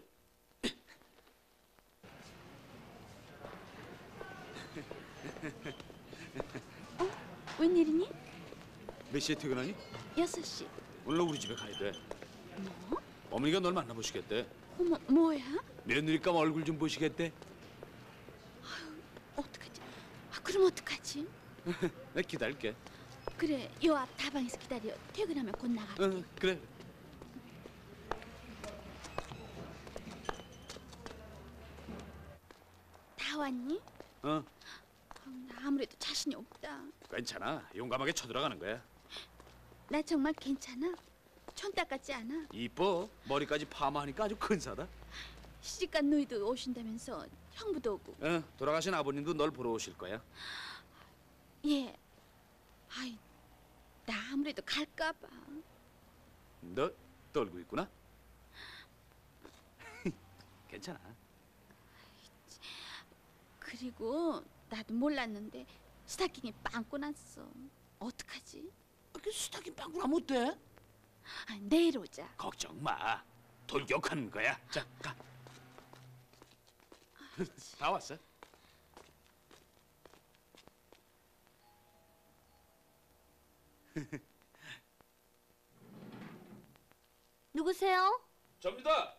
어? 웬일이니? 몇 시에 퇴근하니? 여섯 시. 오늘 우리 집에 가야 돼. 뭐? 어머니가 널 만나보시겠대. 어머, 뭐야? 며느리감 얼굴 좀 보시겠대. 어떡하지? 아, 그럼 어떡하지? 내 기다릴게. 그래, 요 앞 다방에서 기다려. 퇴근하면 곧 나갈게. 응, 그래. 다 왔니? 어, 어, 나 아무래도 자신이 없다. 괜찮아. 용감하게 쳐들어가는 거야. 나 정말 괜찮아? 촌딱 같지 않아? 이뻐. 머리까지 파마하니까 아주 근사하다. 시집간 너희도 오신다면서 형부도 오고. 어, 돌아가신 아버님도 널 보러 오실 거야. 예. 아이, 나 아무래도 갈까봐. 너 떨고 있구나. 괜찮아. 그리고 나도 몰랐는데 스타킹이 빵꾸 났어. 어떡하지? 그 스타킹 빵꾸 나면 어때? 아, 내일 오자. 걱정 마. 돌격하는 거야. 자, 가. 다 왔어. 누구세요? 접니다.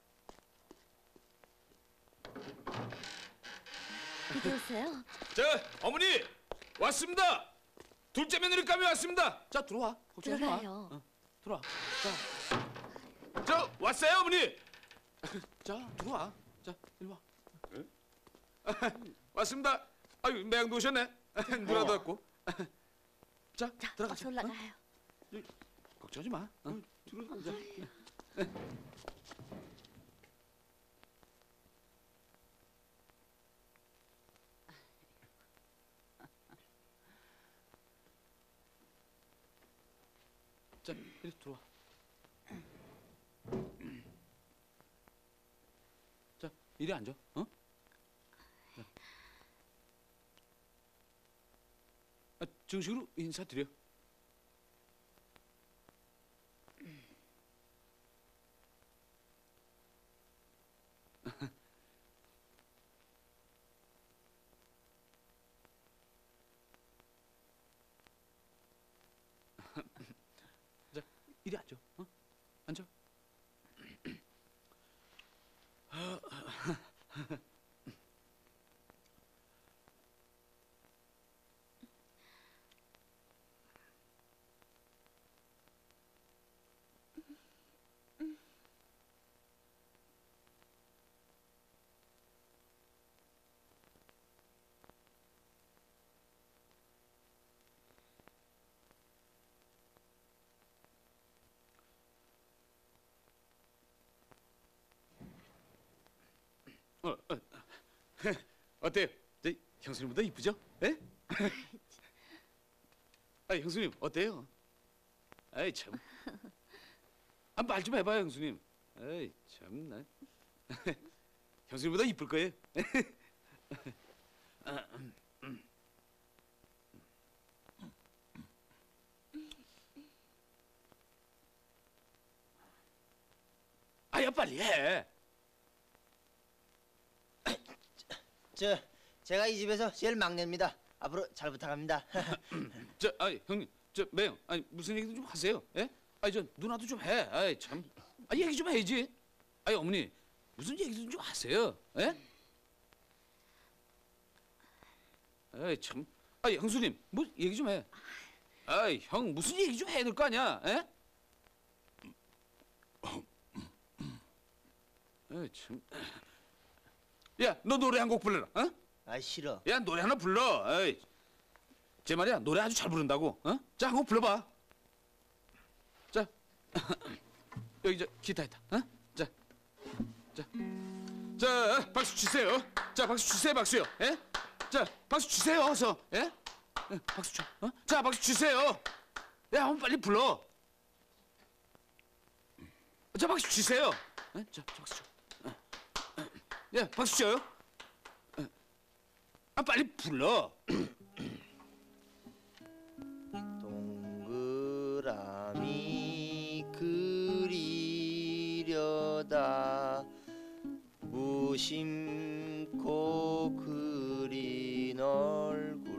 이리 오세요. 자, 어머니 왔습니다. 둘째 며느리감이 왔습니다. 자, 들어와. 걱정하지 마. 들어가요. 어, 들어와. 자, 저 왔어요, 어머니. 자, 들어와. 자, 이리 와. 왔습니다. 아유, 매양도 오셨네. 누나도 왔고. 자, 자, 들어가자. 어서 올라가요. 어? 걱정하지 마. 어? 들어가자. 자, 이리 들어와. 자, 이리 앉아. 어? 자. 아, 정식으로 인사드려. 자, 이리 앉아. 어? 앉아. 어, 어, 어때요? 저 형수님보다 이쁘죠? 예? 아, 형수님 어때요? 아이 참. 아, 말 좀 해봐요, 형수님. 아이 참나. 형수님보다 이쁠 거예요. 아야 빨리 해. 저 제가 이 집에서 제일 막내입니다. 앞으로 잘 부탁합니다. 저, 아, 형님, 저 매형, 아니 무슨 얘기도 좀 하세요. 예? 아니 저 누나도 좀 해. 아이 참, 아 얘기 좀 해야지. 아니 어머니 무슨 얘기도 좀 하세요. 예? 아이 참, 아이 형수님 뭐 얘기 좀 해. 아이 형 무슨 얘기 좀 해야 될 거 아니야? 에? 아이 참. 야 너 노래 한 곡 불러라. 어? 아 싫어. 야 노래 하나 불러. 아이. 제 말이야 노래 아주 잘 부른다고. 어? 자 한 곡 불러봐. 자 여기 저 기타 있다. 어? 자, 자, 자 박수 치세요. 자 박수 치세요 박수요. 예? 자 박수 치세요 어서. 예? 예, 박수 쳐. 어? 자 박수 치세요. 야 한번 빨리 불러. 자 박수 치세요. 예? 자 박수 쳐. 어. 야 박수 쳐요. 예. 아 빨리 불러. 동그라미 그리려다 무심코 그린 얼굴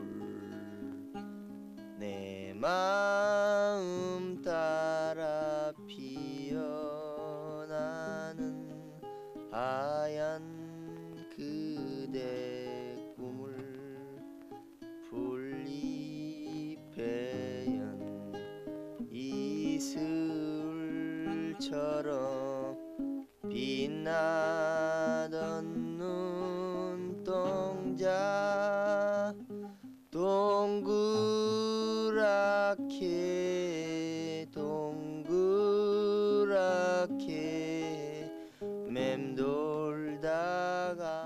내 마음 따라 피어나는 하얀 그대 꿈을 풀잎에 연 이슬처럼 빛나던 눈동자 동그랗게 동그랗게 맴돌다가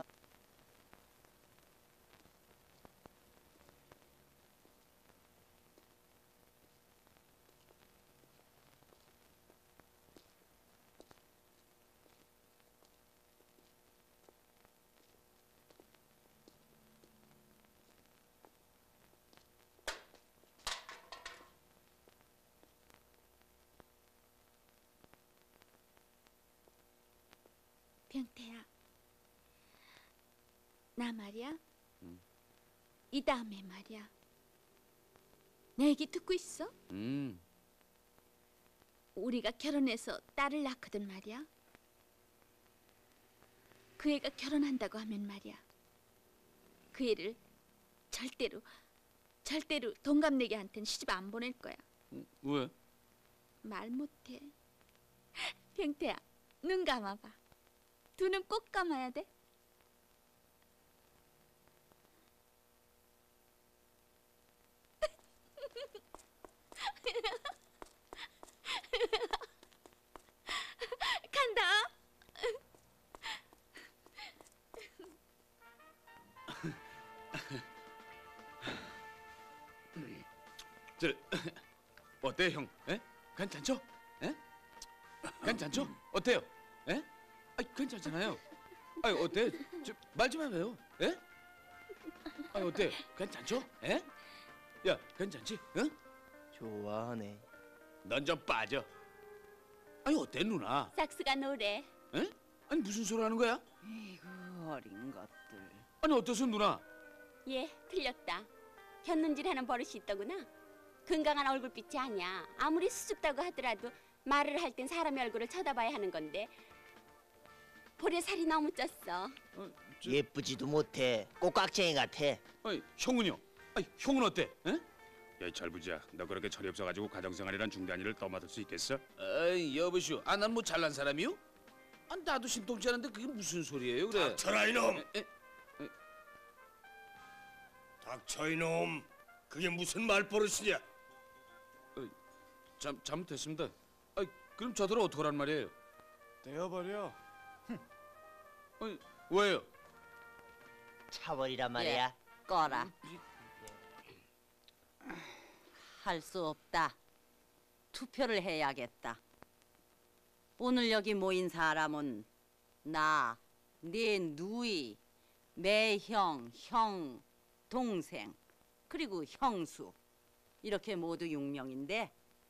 병태야, 나 말이야. 음. 이 다음에 말이야. 내 얘기 듣고 있어? 음. 우리가 결혼해서 딸을 낳거든 말이야. 그 애가 결혼한다고 하면 말이야. 그 애를 절대로 절대로 동갑내기한테는 시집 안 보낼 거야. 음, 왜? 말 못해. 병태야, 눈 감아봐. 두 눈 꼭 감아야 돼. 간다. 저 어때 형? 에? 괜찮죠? 에? 괜찮죠? 어때요? 에? 아 괜찮잖아요. 아 어때? 말 좀 해봐요. 에? 아 어때? 괜찮죠? 에? 야 괜찮지? 응? 좋아하네. 넌 좀 빠져. 아니 어때 누나? 삭스가 노래. 에? 아니 무슨 소리 하는 거야? 이고 어린 것들. 아니 어때서 누나? 예, 틀렸다. 곁눈질하는 버릇이 있더구나. 건강한 얼굴빛이 아니야. 아무리 수줍다고 하더라도 말을 할 땐 사람의 얼굴을 쳐다봐야 하는 건데 볼에 살이 너무 쪘어. 어, 저... 예쁘지도 못해. 꼬깍쟁이 같아. 아니 형은요? 아니 형은 어때? 에? 야 철부지야, 너 그렇게 철이 없어가지고 가정생활이란 중대한 일을 떠맡을 수 있겠어? 아이 여보시오. 아 난 뭐 잘난 사람이요? 아 나도 심통치 않은데 그게 무슨 소리예요 그래? 닥쳐라 이놈! 에, 에, 에. 닥쳐 이놈! 그게 무슨 말버릇이냐? 어, 잘 잘못했습니다. 아 그럼 저들은 어떡하란 말이에요? 떼어버려. 아니 왜요? 차버리란 말이야. 예, 꺼라. 할 수 없다. 투표를 해야겠다. 오늘 여기 모인 사람은 나, 네 누이, 매형, 형, 동생, 그리고 형수 이렇게 모두 육 명인데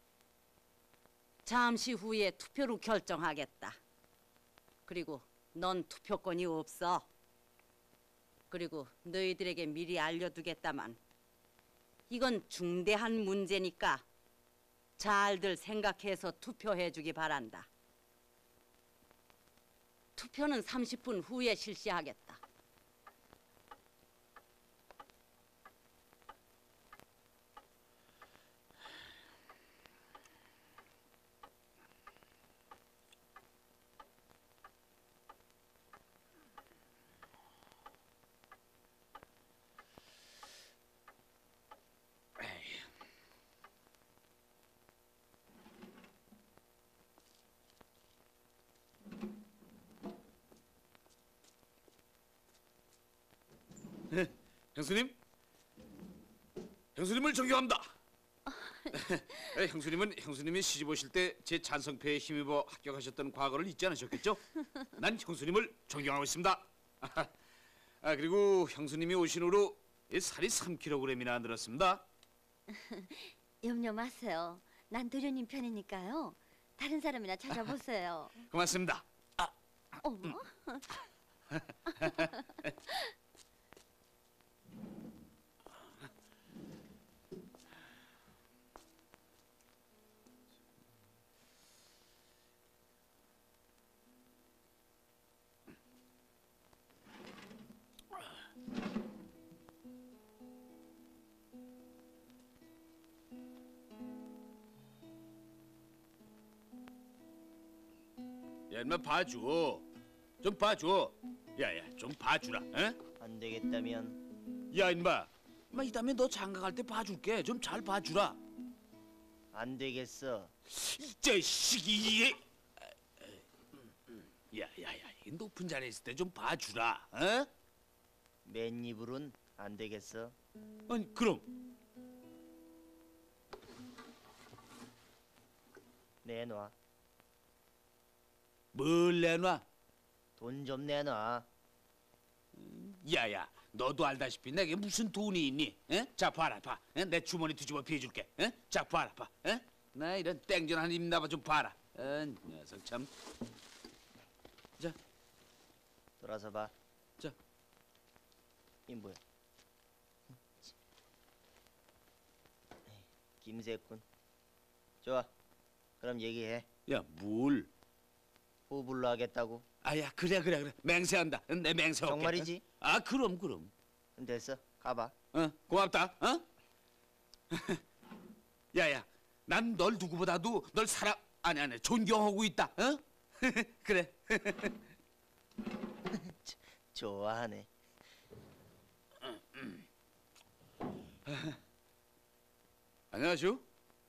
잠시 후에 투표로 결정하겠다. 그리고 넌 투표권이 없어. 그리고 너희들에게 미리 알려두겠다만 이건 중대한 문제니까 잘들 생각해서 투표해주기 바란다. 투표는 삼십 분 후에 실시하겠다. 형수님, 형수님을 존경합니다. 형수님은 형수님이 시집 오실 때 제 찬성표에 힘입어 합격하셨던 과거를 잊지 않으셨겠죠? 난 형수님을 존경하고 있습니다. 아, 그리고 형수님이 오신 후로 살이 삼 킬로그램이나 늘었습니다. 염려 마세요. 난 도련님 편이니까요. 다른 사람이나 찾아보세요. 고맙습니다. 아, 어머. 야, 인마 봐줘. 좀 봐줘. 야야, 좀 봐주라. 응? 안 되겠다면 야, 인마. 인마 이 다음에 너 장가 갈 때 봐줄게. 좀 잘 봐주라. 안 되겠어. 이 자식이. 야야야, 이 높은 자리에 있을 때 좀 봐주라. 어? 맨입으로는 안 되겠어. 아니 그럼 내놔. 뭘 내놔? 돈 좀 내놔. 야야, 너도 알다시피 내게 무슨 돈이 있니? 에? 자 봐라 봐. 에? 내 주머니 뒤집어 비해줄게. 에? 자 봐라 봐. 에? 나 이런 땡전한 입나봐 좀 봐라. 어, 녀석 참. 자, 돌아서 봐. 자. 이 뭐야? 김새꾼. 좋아. 그럼 얘기해. 야, 뭘? 호불로 하겠다고? 아야, 그래 그래 그래. 맹세한다. 내 맹세. 정말이지? 아, 그럼 그럼. 됐어. 가봐. 어, 고맙다. 어? 야야, 난 널 누구보다도 널 사랑 아니 아니 존경하고 있다. 어? 그래. 좋아하네. 안녕하슈?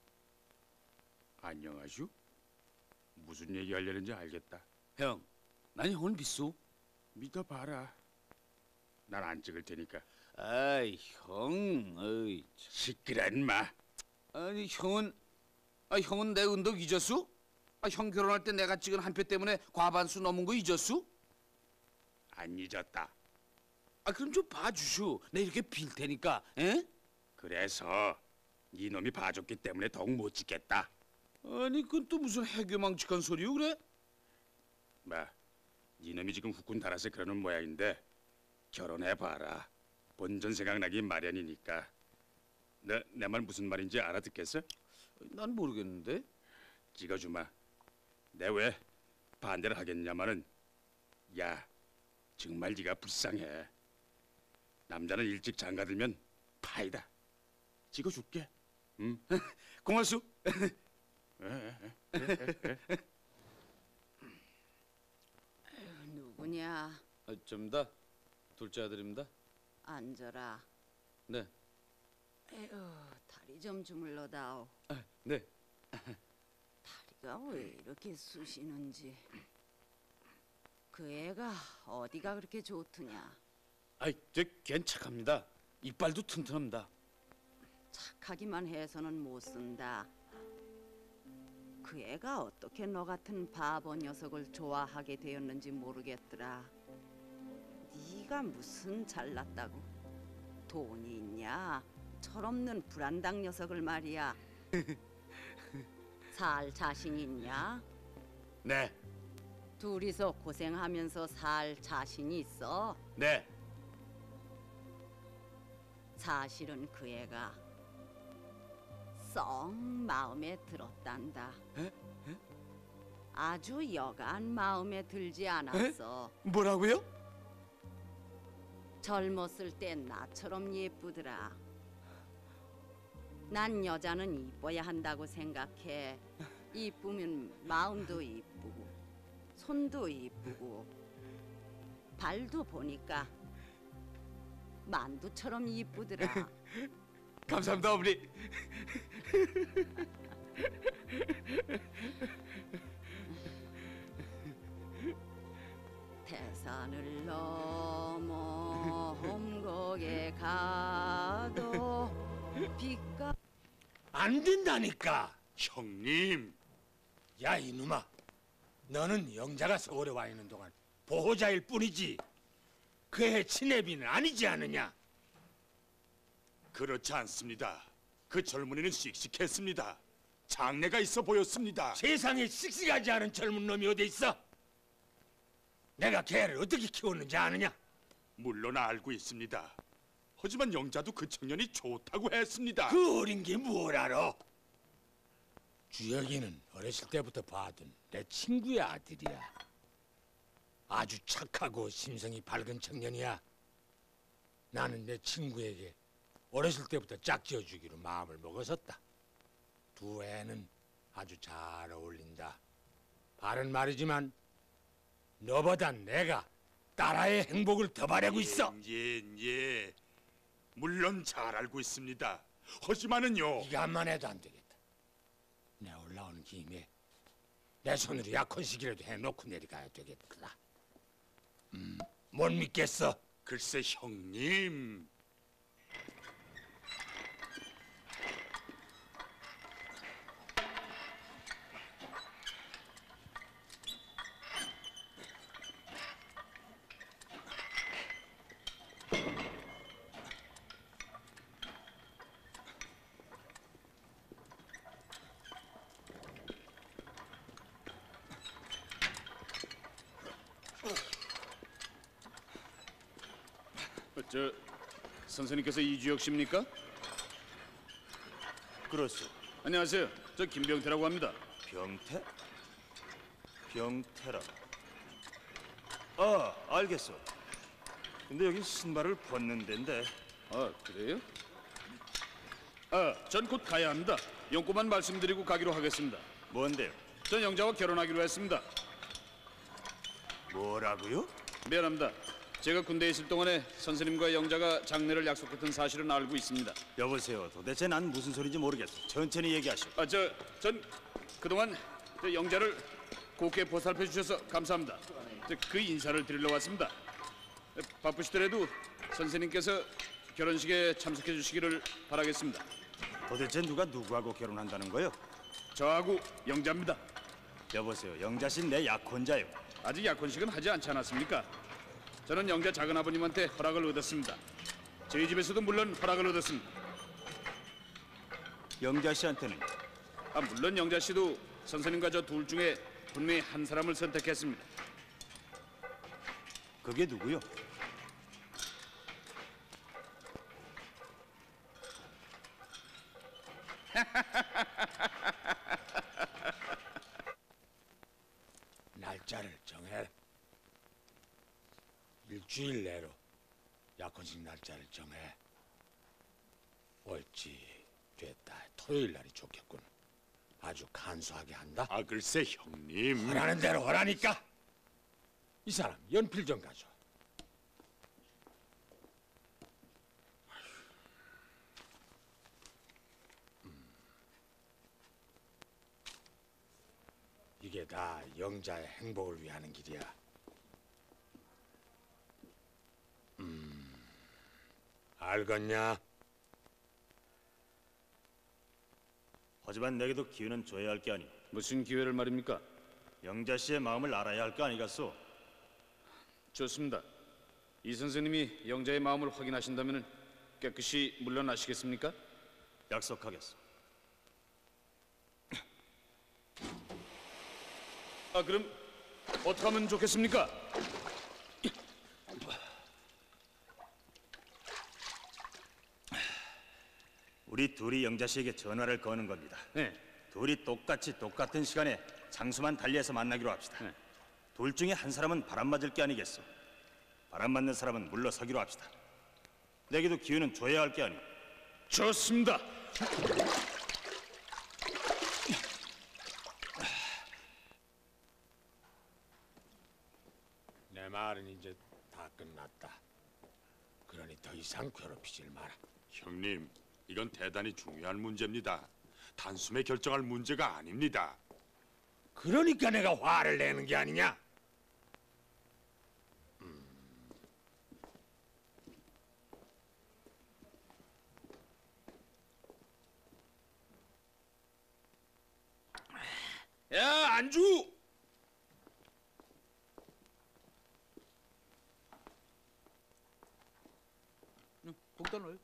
안녕하슈? 무슨 얘기 하려는지 알겠다. 형, 난 형을 믿소. 믿어봐라. 난 안 찍을 테니까. 아이, 형, 어이, 시끄러 인마. 아니 형은, 아 형은 내 은덕 잊었수? 아, 형 결혼할 때 내가 찍은 한 표 때문에 과반수 넘은 거 잊었수? 안 잊었다. 아, 그럼 좀 봐주슈. 내 이렇게 빌 테니까, 에? 그래서 이놈이 봐줬기 때문에 더욱 못 찍겠다. 아니, 그건 또 무슨 해괴망측한 소리요, 그래? 마, 이놈이 지금 후끈 달아서 그러는 모양인데 결혼해봐라. 본전 생각나기 마련이니까. 너 내 말 무슨 말인지 알아듣겠어? 난 모르겠는데. 찍어주마. 내 왜 반대를 하겠냐마는, 야, 정말 네가 불쌍해. 남자는 일찍 장가들면 파이다. 찍어줄게. 응? 고맙소. 누구냐? 아, 접니다. 둘째 아들입니다. 앉아라. 네. 에휴, 다리 좀 주물러다오. 아, 네. 다리가 왜 이렇게 쑤시는지. 그 애가 어디가 그렇게 좋더냐? 아이, 저 괜찮합니다. 이빨도 튼튼합니다. 착하기만 해서는 못 쓴다. 그 애가 어떻게 너 같은 바보 녀석을 좋아하게 되었는지 모르겠더라. 네가 무슨 잘났다고? 돈이 있냐? 철없는 불안당 녀석을 말이야. 살 자신 있냐? 네. 둘이서 고생하면서 살 자신이 있어? 네. 사실은 그 애가 썩 마음에 들었단다. 에? 에? 아주 여간 마음에 들지 않았어. 에? 뭐라고요? 젊었을 때 나처럼 예쁘더라. 난 여자는 이뻐야 한다고 생각해. 이쁘면 마음도 이쁘고 손도 이쁘고 발도 보니까 만두처럼 이쁘더라. 감사합니다, 어머니. 태산을 넘어 험거 가도 빛가 안 된다니까. 형님. 야 이놈아, 너는 영자가 서울에 와 있는 동안 보호자일 뿐이지 그의 친애비는 아니지 않느냐? 그렇지 않습니다. 그 젊은이는 씩씩했습니다. 장래가 있어 보였습니다. 세상에 씩씩하지 않은 젊은 놈이 어디 있어? 내가 걔를 어떻게 키웠는지 아느냐? 물론 알고 있습니다. 하지만 영자도 그 청년이 좋다고 했습니다. 그 어린 게 뭘 알아? 주혁이는 어렸을 때부터 봐둔 내 친구의 아들이야. 아주 착하고 심성이 밝은 청년이야. 나는 내 친구에게 어렸을 때부터 짝지어 주기로 마음을 먹었었다. 두 애는 아주 잘 어울린다. 바른 말이지만 너보단 내가 딸아의 행복을 더 바라고 있어. 예, 예. 물론 잘 알고 있습니다. 하지만은요. 네가 한만 해도 안 되겠다. 내 올라오는 김에 내 손으로 약혼식이라도 해놓고 내려가야 되겠구나. 음, 못 믿겠어. 글쎄 형님. 저 선생님께서 이주혁 씨입니까? 그렇소. 안녕하세요. 저 김병태라고 합니다. 병태? 병태라. 아, 알겠어. 근데 여기 신발을 벗는 데인데. 아, 그래요? 아, 전 곧 가야 합니다. 용건만 말씀드리고 가기로 하겠습니다. 뭔데요? 전 영자와 결혼하기로 했습니다. 뭐라고요? 미안합니다. 제가 군대에 있을 동안에 선생님과 영자가 장례를 약속했던 사실은 알고 있습니다. 여보세요. 도대체 난 무슨 소리인지 모르겠어. 천천히 얘기하시오. 아, 저, 전 그동안 저 영자를 곱게 보살펴 주셔서 감사합니다. 저, 그 인사를 드리러 왔습니다. 바쁘시더라도 선생님께서 결혼식에 참석해 주시기를 바라겠습니다. 도대체 누가 누구하고 결혼한다는 거요? 저하고 영자입니다. 여보세요. 영자신 내 약혼자요. 아직 약혼식은 하지 않지 않았습니까? 저는 영자 작은아버님한테 허락을 얻었습니다. 저희 집에서도 물론 허락을 얻었습니다. 영자 씨한테는? 아, 물론 영자 씨도 선생님과 저 둘 중에 분명히 한 사람을 선택했습니다. 그게 누구요? 날짜를 정해. 일주일 내로 약혼식 날짜를 정해. 옳지, 됐다. 토요일 날이 좋겠군. 아주 간소하게 한다. 아, 글쎄 형님. 원하는 대로 하라니까. 이 사람 연필 좀 가져. 음. 이게 다 영자의 행복을 위하는 길이야. 음, 알겠냐? 하지만 내게도 기회는 줘야 할 게 아니. 무슨 기회를 말입니까? 영자 씨의 마음을 알아야 할 거 아니겠소? 좋습니다. 이 선생님이 영자의 마음을 확인하신다면 깨끗이 물러나시겠습니까? 약속하겠소. 아, 그럼 어떻게 하면 좋겠습니까? 우리 둘이 영자 씨에게 전화를 거는 겁니다. 네. 둘이 똑같이 똑같은 시간에 장수만 달리해서 만나기로 합시다. 네. 둘 중에 한 사람은 바람 맞을 게 아니겠소? 바람 맞는 사람은 물러서기로 합시다. 내게도 기회는 줘야 할 게 아니. 좋습니다. 내 말은 이제 다 끝났다. 그러니 더 이상 괴롭히질 마라. 형님, 이건 대단히 중요한 문제입니다. 단숨에 결정할 문제가 아닙니다. 그러니까 내가 화를 내는 게 아니냐? 음. 안주. 거기다 넣어요.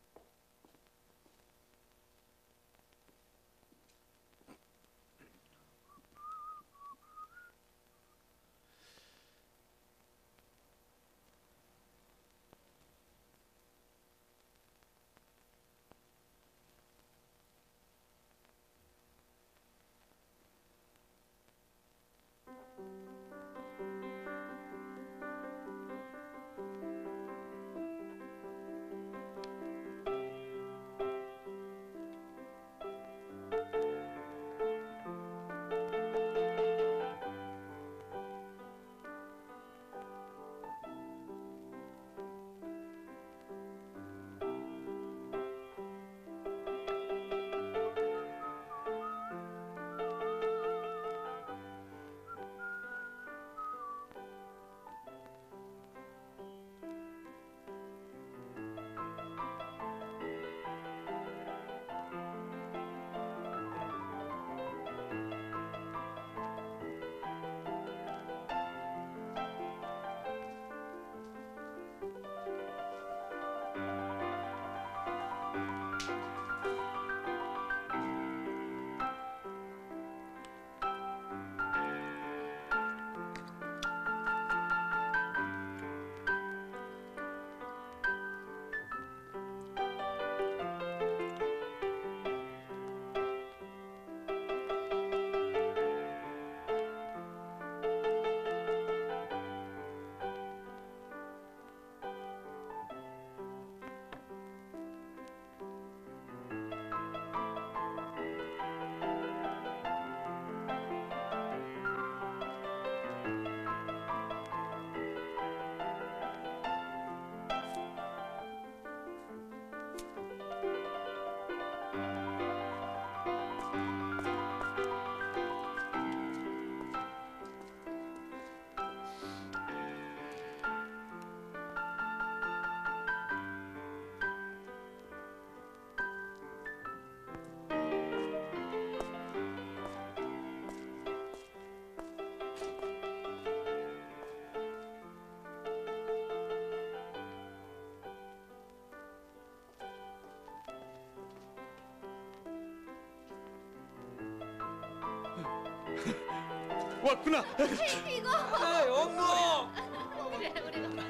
왔구나. 이거. 아, 영모. 그래, 우리가.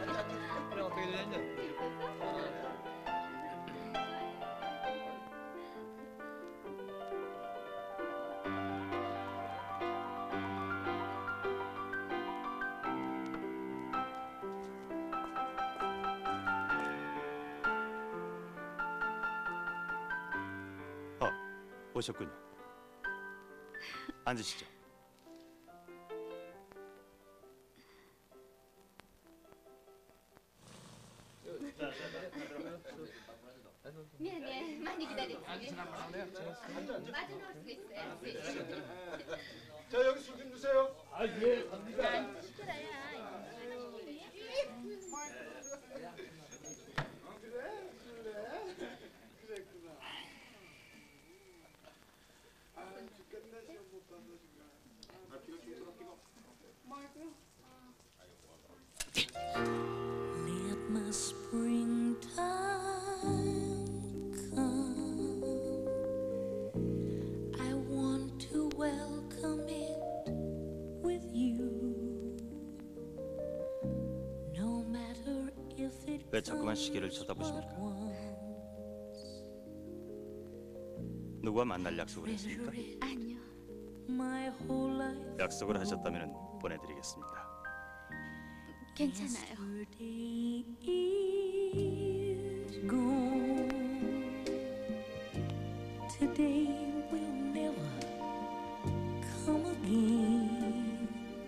그래 어떻게 되냐? 어, 오셨군요. 앉으시죠. 미안해, 많이 기다렸지. 마주 넣을 수 있어요. 자, 여기 술 좀 주세요. 아, 예, 갑니다. 시끄러야. Let my springtime come. I want to welcome it with you. No matter if it 왜 자꾸만 시계를 쳐다보십니까? 누구와 만날 약속을 했습니까? 아니요. my whole life 약속을 하셨다면 보내드리겠습니다. 괜찮아요. yesterday is gone. Today will never come again.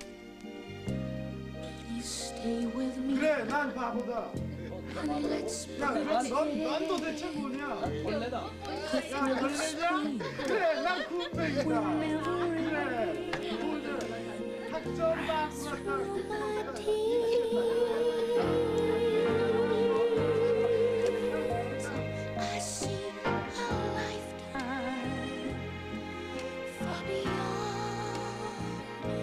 Please stay with me. 그래, 난 바보다. Honey, let's 야, pretend 넌, 넌 도대체 뭐냐? 벌레다. 야, 걸레냐? 그래, 난 군뱅이다. 그래, 학점 I see a lifetime far beyond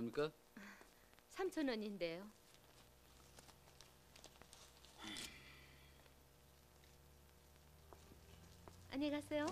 얼마입니까? 삼천 원인데요. 안녕히 가세요.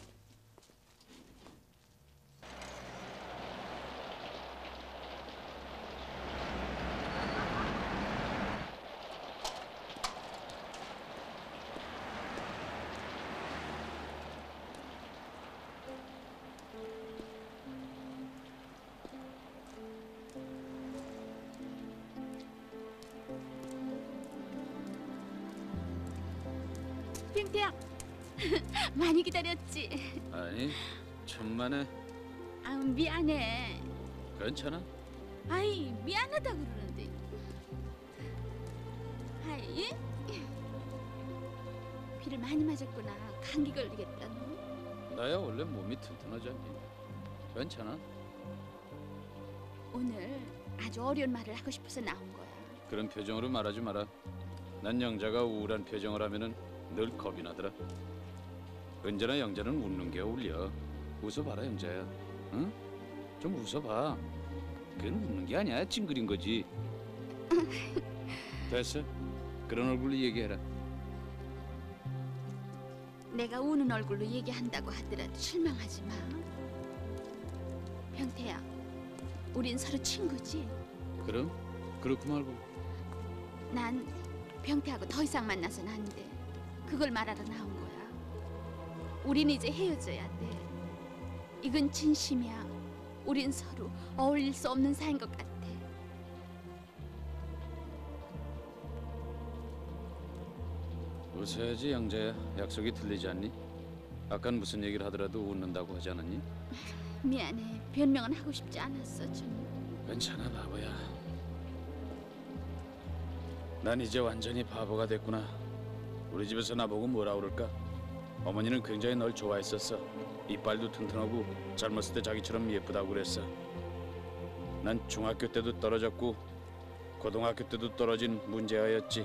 병태야, 많이 기다렸지? 아니, 천만에. 아, 미안해. 괜찮아? 아이, 미안하다고 그러는데. 아이, 비를 많이 맞았구나. 감기 걸리겠다. 너. 나야 원래 몸이 튼튼하지 않니? 괜찮아? 오늘 아주 어려운 말을 하고 싶어서 나온 거야. 그런 표정으로 말하지 마라. 난 영자가 우울한 표정을 하면은 늘 겁이 나더라. 언제나 영자는 웃는 게 어울려. 웃어봐라 영자야. 응? 좀 웃어봐. 그건 웃는 게 아니야. 찡그린 거지. 됐어. 그런 얼굴로 얘기해라. 내가 우는 얼굴로 얘기한다고 하더라도 실망하지 마. 병태야, 우린 서로 친구지? 그럼? 그렇고 말고. 난 병태하고 더 이상 만나서는 안 돼. 그걸 말하러 나온 거야. 우린 이제 헤어져야 돼. 이건 진심이야. 우린 서로 어울릴 수 없는 사이인 것 같아. 웃어야지 영자야. 약속이 틀리지 않니? 아깐 무슨 얘기를 하더라도 웃는다고 하지 않았니? 미안해. 변명은 하고 싶지 않았어. 좀. 괜찮아 바보야. 난 이제 완전히 바보가 됐구나. 우리 집에서 나보고 뭐라 그럴까? 어머니는 굉장히 널 좋아했었어. 이빨도 튼튼하고 젊었을 때 자기처럼 예쁘다고 그랬어. 난 중학교 때도 떨어졌고 고등학교 때도 떨어진 문제아였지.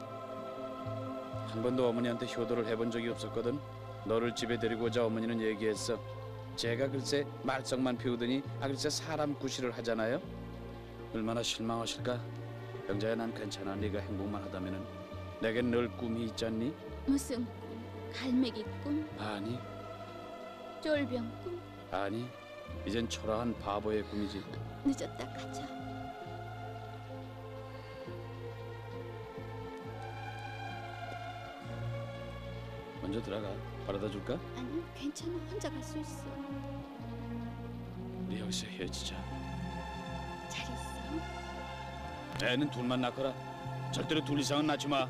한 번도 어머니한테 효도를 해본 적이 없었거든. 너를 집에 데리고 오자 어머니는 얘기했어. 제가 글쎄 말썽만 피우더니 아 글쎄 사람 구실을 하잖아요. 얼마나 실망하실까? 영자야, 난 괜찮아. 네가 행복만 하다면은 내겐 늘 꿈이 있잖니? 무슨 꿈? 갈매기 꿈? 아니. 쫄병 꿈? 아니. 이젠 초라한 바보의 꿈이지. 늦었다 가자. 먼저 들어가. 바라다 줄까? 아니, 괜찮아. 혼자 갈 수 있어. 우리 여기서 헤어지자. 잘 있어. 애는 둘만 낳거라. 절대로 둘 이상은 낳지 마.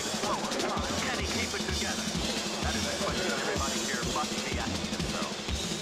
Can he keep it together? That is the question everybody here must be asking themselves.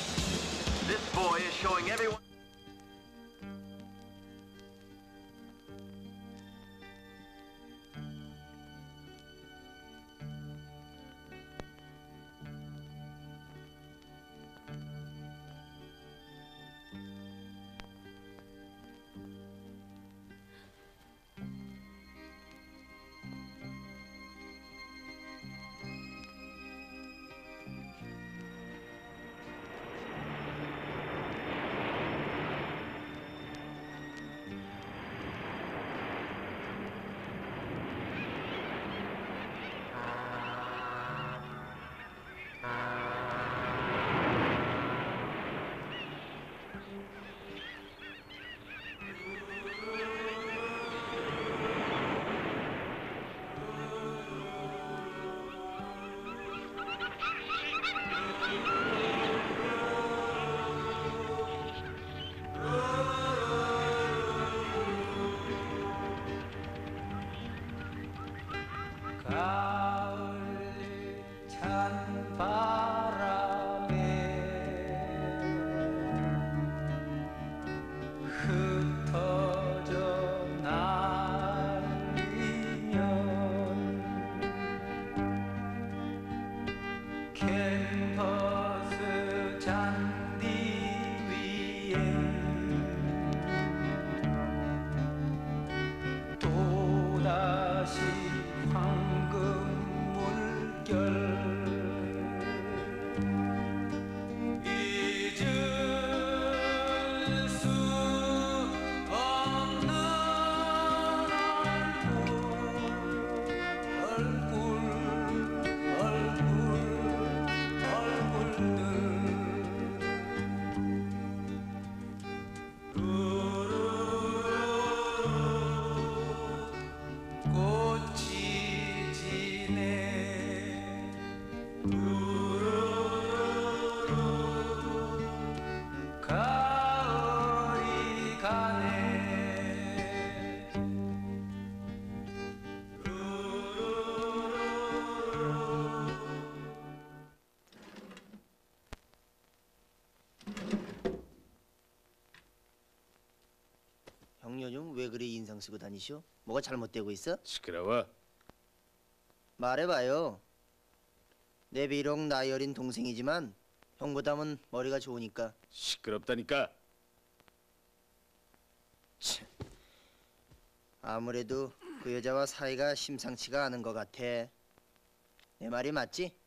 가을 찬 바람에 흩어져 날리면 캔버스 잔디 위에 또다시 황금 물결 잊을 수 없는 얼굴 얼굴 얼굴들 꽃이 지네 가을이 가네 형 요즘 왜 그리 인상 쓰고 다니시오? 뭐가 잘못되고 있어? 시끄러워. 말해봐요. 내 비록 나이 어린 동생이지만 형보다는 머리가 좋으니까. 시끄럽다니까. 아무래도 그 여자와 사이가 심상치가 않은 것 같아. 내 말이 맞지?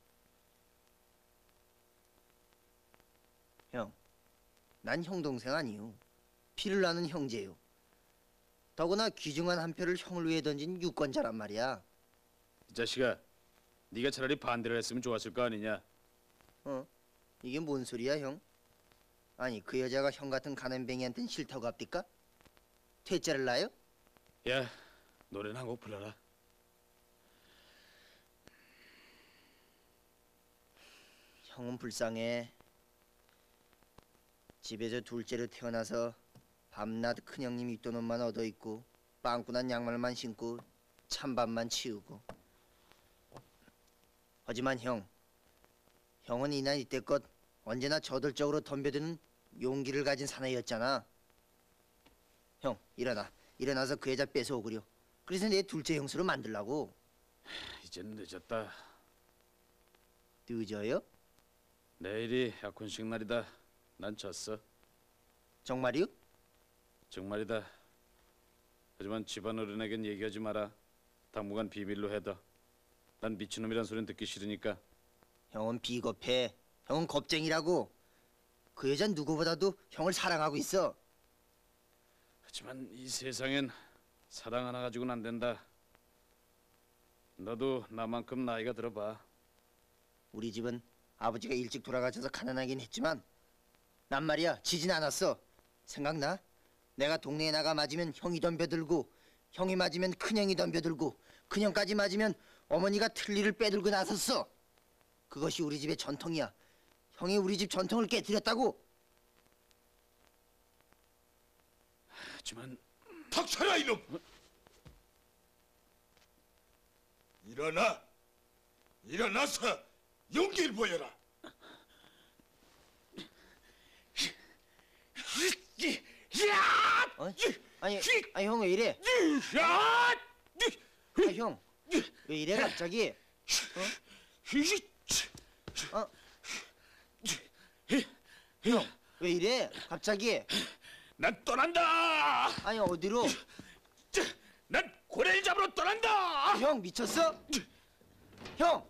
형, 난 형 동생 아니요. 피를 나는 형제요. 더구나 귀중한 한 표를 형을 위해 던진 유권자란 말이야. 이 자식아, 네가 차라리 반대를 했으면 좋았을 거 아니냐. 어? 이게 뭔 소리야, 형? 아니, 그 여자가 형 같은 가난뱅이한텐 싫다고 합니까? 퇴짜를 놔요? 야, 노래나 한 곡 불러라. 형은 불쌍해. 집에서 둘째로 태어나서 밤낮 큰형님 입던 옷만 얻어입고 빵꾸난 양말만 신고 찬밥만 치우고. 하지만 형, 형은 이날 이때껏 언제나 저돌적으로 덤벼드는 용기를 가진 사나이였잖아. 형, 일어나. 일어나서 그 여자 뺏어오구려. 그래서 내 둘째 형수로 만들라고. 이젠 늦었다. 늦어요? 내일이 약혼식 날이다. 난 졌어. 정말이요? 정말이다. 하지만 집안 어른에겐 얘기하지 마라. 당분간 비밀로 해둬. 난 미친놈이란 소리는 듣기 싫으니까. 형은 비겁해. 형은 겁쟁이라고. 그 여잔 누구보다도 형을 사랑하고 있어. 하지만 이 세상엔 사랑 하나 가지고는 안 된다. 너도 나만큼 나이가 들어봐. 우리 집은 아버지가 일찍 돌아가셔서 가난하긴 했지만 난 말이야 지진 않았어. 생각나? 내가 동네에 나가 맞으면 형이 덤벼들고, 형이 맞으면 큰형이 덤벼들고, 큰형까지 맞으면 어머니가 틀니를 빼들고 나섰어. 그것이 우리 집의 전통이야. 형이 우리 집 전통을 깨뜨렸다고. 하지만 닥쳐라 이놈! 일어나! 일어나서 용기를 보여라! 어? 아니, 아니 형 왜 이래? 아, 형, 왜 이래 갑자기? 어? 어? 형, 왜 이래 갑자기? 난 떠난다! 아니 어디로? 난 고래를 잡으러 떠난다! 형 미쳤어? 형!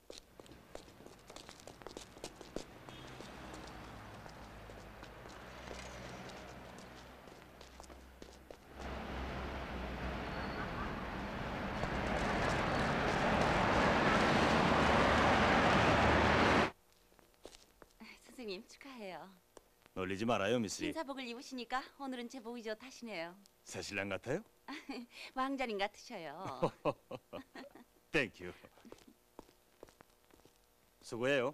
선생님 축하해요. 놀리지 말아요, 미스리. 신사복을 입으시니까 오늘은 제복이 좋다시네요. 새신랑 같아요? 왕자님 같으셔요. 땡큐. 수고해요.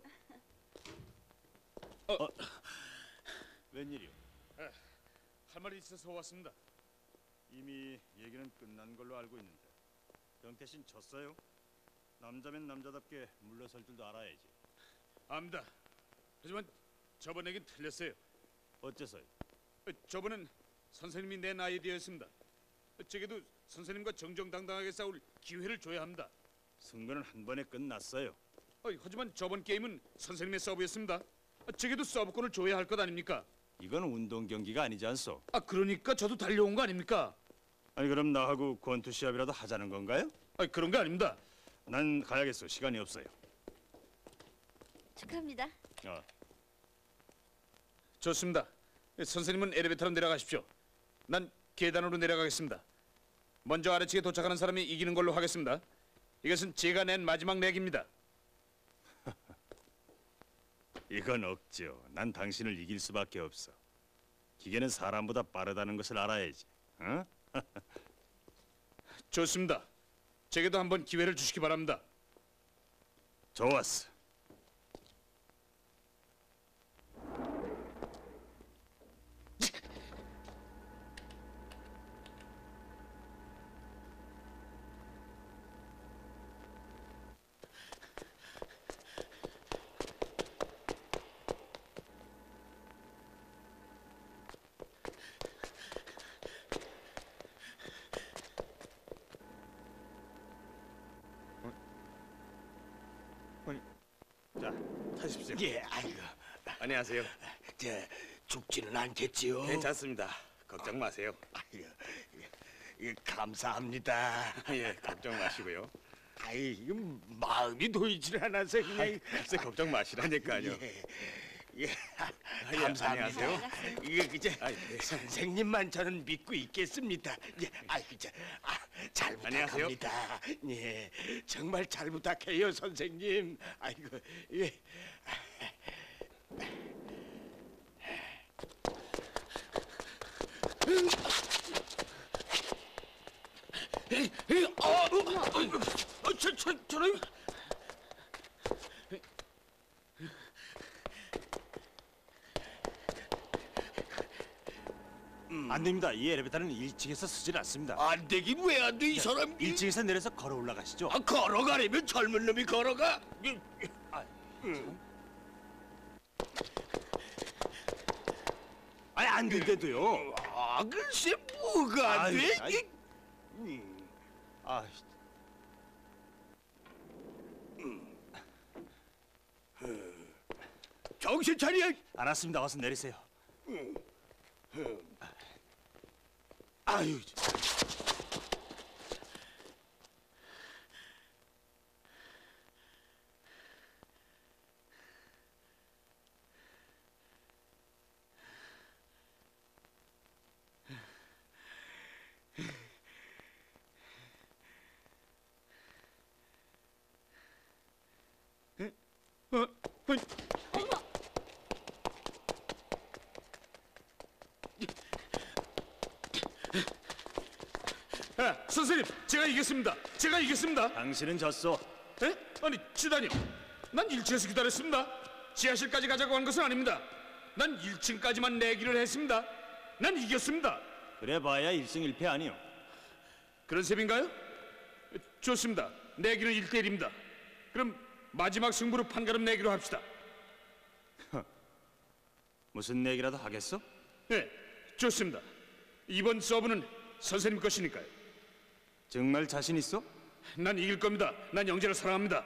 어. 어. 웬일이요? 아, 할 말이 있어서 왔습니다. 이미 얘기는 끝난 걸로 알고 있는데 병태 씨는 졌어요? 남자면 남자답게 물러설 줄도 알아야지. 압니다. 하지만 저번 얘긴 틀렸어요. 어째서요? 어, 저번엔 선생님이 낸 아이디어였습니다. 어, 제게도 선생님과 정정당당하게 싸울 기회를 줘야 합니다. 승부는 한 번에 끝났어요. 어, 하지만 저번 게임은 선생님의 서브였습니다. 어, 제게도 서브권을 줘야 할 것 아닙니까? 이건 운동 경기가 아니지 않소? 아 그러니까 저도 달려온 거 아닙니까? 아니 그럼 나하고 권투 시합이라도 하자는 건가요? 아 그런 거 아닙니다. 난 가야겠어. 시간이 없어요. 축하합니다. 어. 좋습니다. 선생님은 엘리베이터로 내려가십시오. 난 계단으로 내려가겠습니다. 먼저 아래층에 도착하는 사람이 이기는 걸로 하겠습니다. 이것은 제가 낸 마지막 내기입니다. 이건 억지요. 난 당신을 이길 수밖에 없어. 기계는 사람보다 빠르다는 것을 알아야지. 어? 좋습니다. 제게도 한번 기회를 주시기 바랍니다. 좋았어. 자, 타십시오. 예, 아이고. 안녕하세요. 저 죽지는 않겠지요? 괜찮습니다. 걱정 마세요. 아이고, 예, 감사합니다. 예, 걱정 마시고요. 아이, 이거 마음이 놓이질 않아서 그냥. 아이, 글쎄 걱정 마시라니까요. 예, 예, 예, 감사합니다. 안녕하세요. 이게 그저 아, 예. 선생님만 저는 믿고 있겠습니다. 예, 아이 그저 아, 잘 안녕하세요. 부탁합니다. 예, 정말 잘 부탁해요, 선생님. 아이고, 예. 어, 어, 어, 저, 저, 저는. 안 됩니다. 이 엘리베이터는 일 층에서 쓰질 않습니다. 안 되긴 왜 안 돼, 이 사람? 일 층에서 내려서 걸어 올라가시죠. 아, 걸어가려면 젊은 놈이 걸어가. 아, 음. 아니 안 된대도요. 아, 글쎄 뭐가 안 돼? 아이, 이- 음. 아, 정신 차려. 알았습니다. 어서 내리세요. 아유. 어, 어, 아, 선생님, 제가 이겼습니다. 제가 이겼습니다. 당신은 졌어. 에? 아니, 지다니요. 난 일 층에서 기다렸습니다. 지하실까지 가자고 한 것은 아닙니다. 난 일 층까지만 내기를 했습니다. 난 이겼습니다. 그래봐야 일승일패 아니요. 그런 셈인가요? 좋습니다. 내기는 일 대 일입니다. 그럼 마지막 승부로 판가름 내기로 합시다. 무슨 내기라도 하겠어? 네, 좋습니다. 이번 서브는 선생님 것이니까요. 정말 자신 있어? 난 이길 겁니다. 난 영재를 사랑합니다.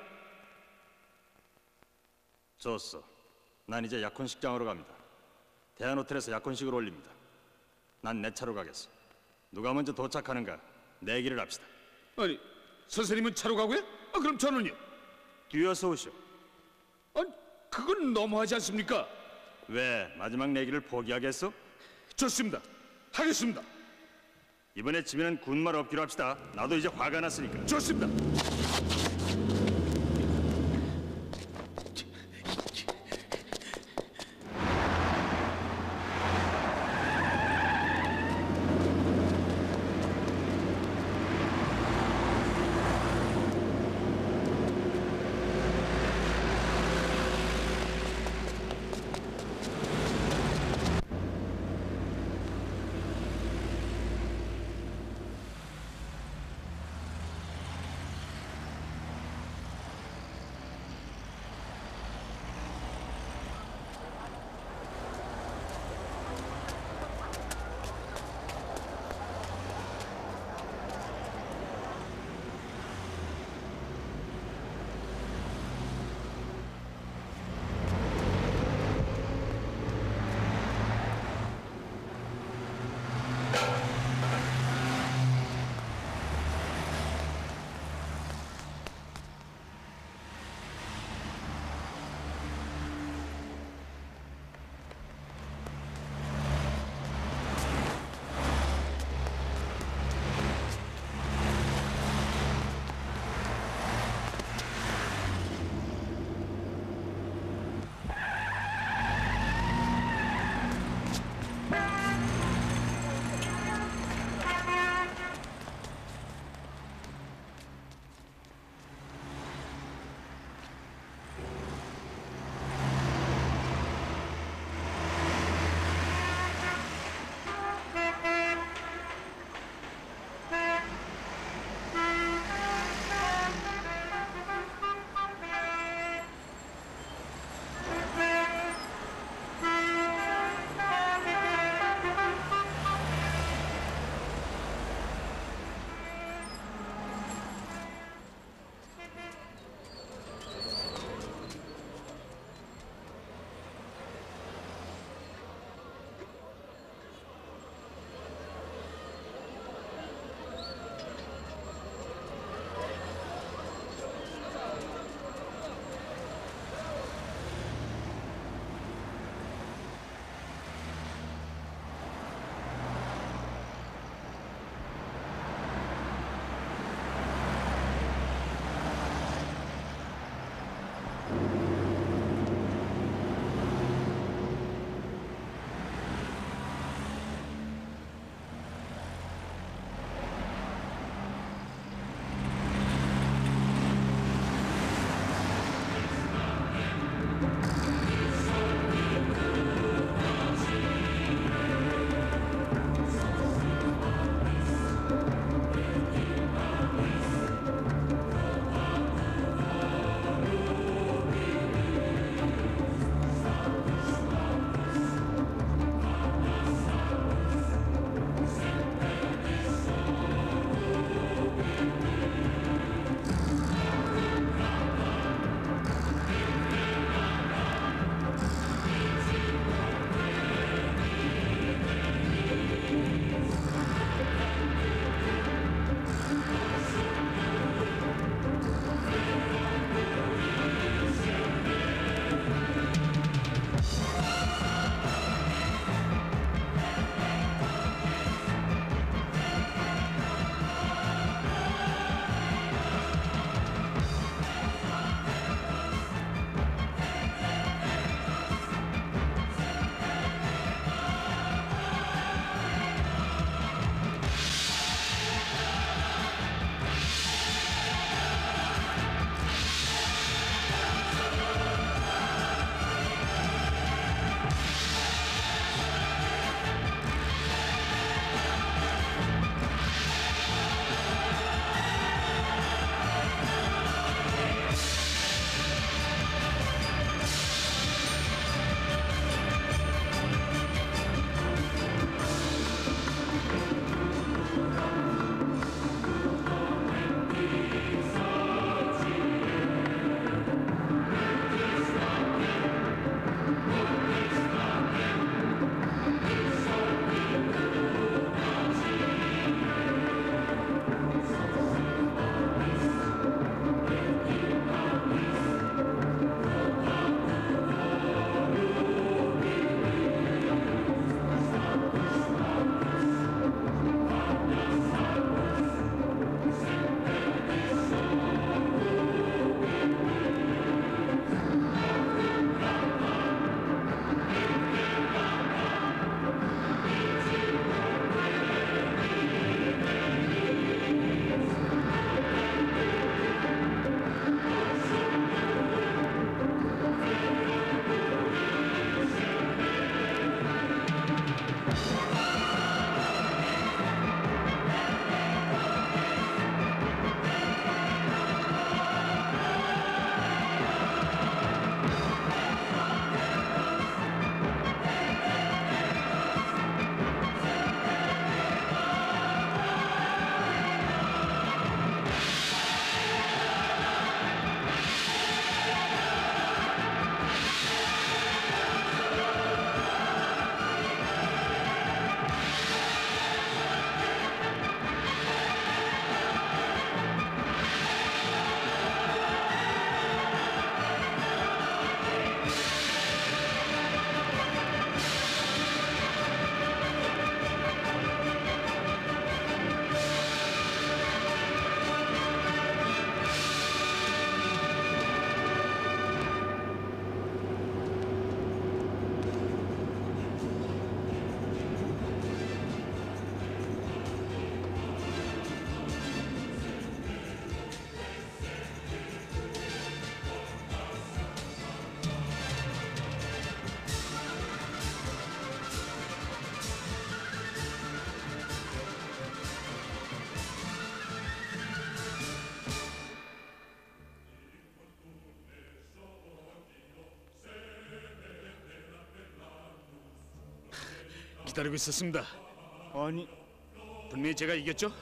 좋았어. 난 이제 약혼식장으로 갑니다. 대한호텔에서 약혼식을 올립니다. 난 내 차로 가겠어. 누가 먼저 도착하는가 내기를 합시다. 아니, 선생님은 차로 가고요? 아, 그럼 저는요? 뛰어서 오시오. 아니, 그건 너무하지 않습니까? 왜 마지막 내기를 포기하겠어? 좋습니다. 하겠습니다. 이번에 지면은 군말 없기로 합시다. 나도 이제 화가 났으니까. 좋습니다. 기다리고 있었습니다. 아니, 분명히 제가 이겼죠?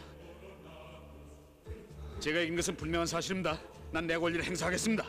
제가 이긴 것은 분명한 사실입니다. 난 내 권리를 행사하겠습니다.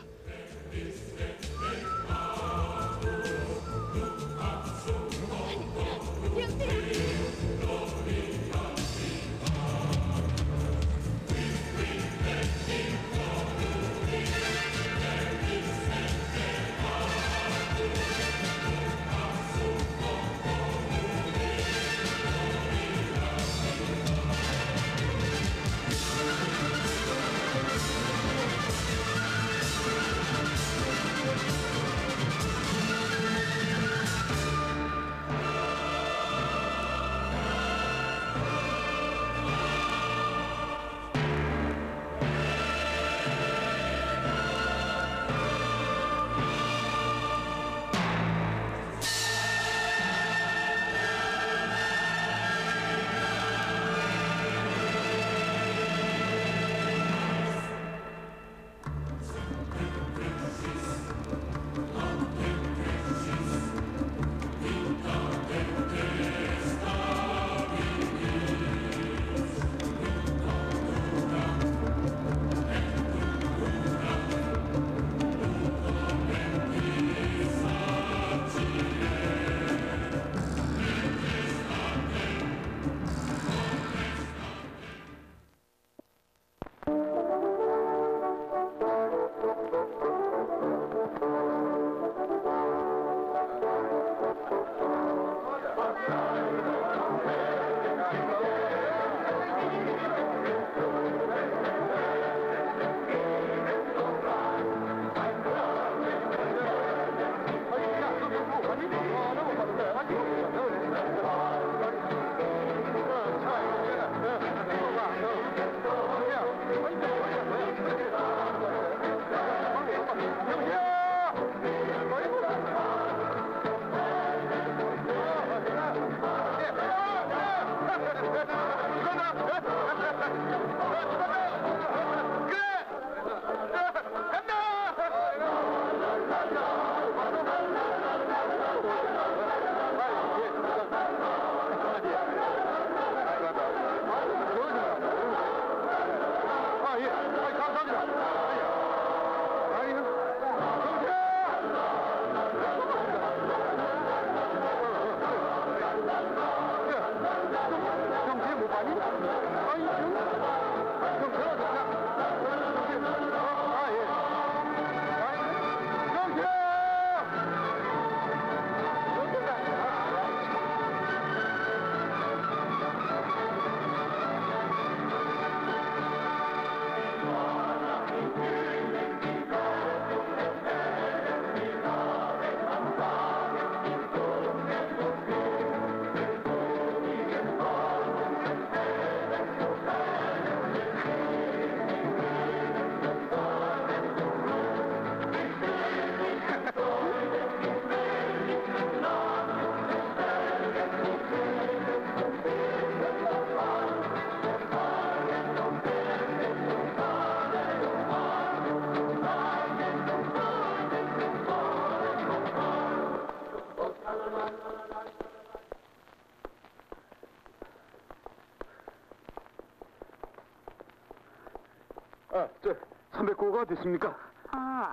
아, 저 삼백구호가 어디 있습니까? 아,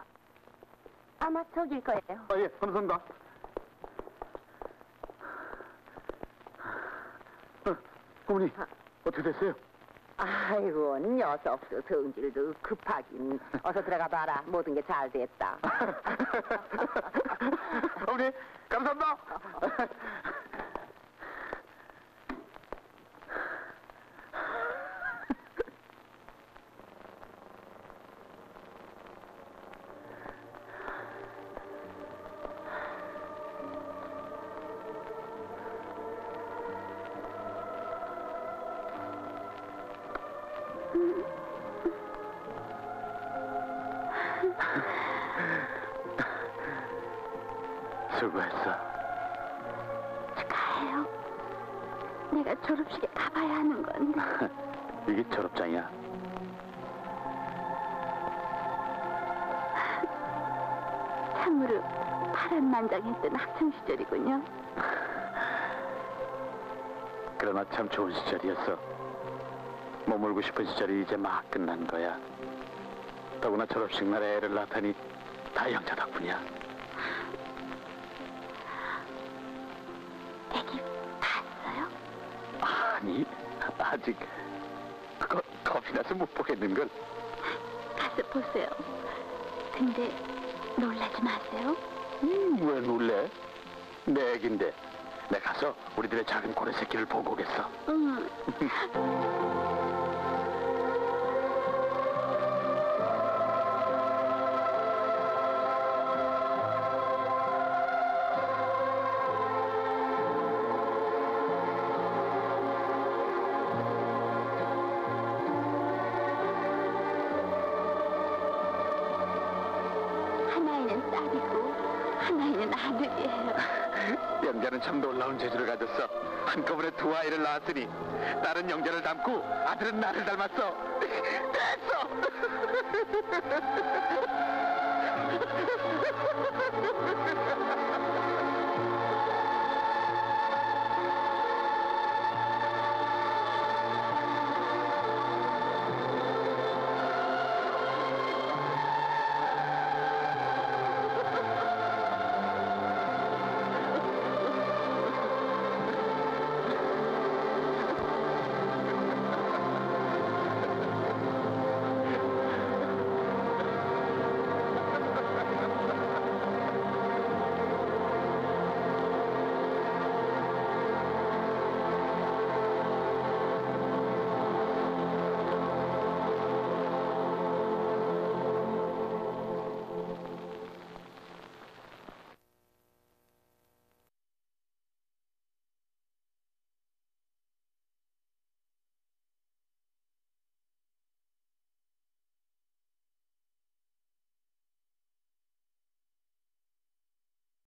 아마 저길 거예요. 아, 예, 감사합니다. 어, 어머니, 아. 어떻게 됐어요? 아이고, 녀석도 성질도 급하긴. 어서 들어가 봐라. 모든 게 잘 됐다. 어머니, 감사합니다. 수고했어. 축하해요. 내가 졸업식에 가봐야 하는 건데. 이게 졸업장이야. 참으로 파란만장했던 학창시절이군요. 그러나 참 좋은 시절이었어. 머물고 싶은 시절이 이제 막 끝난 거야. 더구나 졸업식 날 애를 낳다니 다 영자 덕분이야. 애기 봤어요? 아니, 아직 거, 겁이 나서 못 보겠는걸. 가서 보세요. 근데 놀라지 마세요. 음, 왜 놀래? 내 애기인데. 내 가서 우리들의 작은 고래 새끼를 보고 오겠어. 응. 하나에는 딸이고 하나에는 아들이에요. 영자는 참 놀라운 재주를 가졌어. 한꺼번에 두 아이를 낳았으니 딸은 영자를 닮고 아들은 나를 닮았어. 됐어.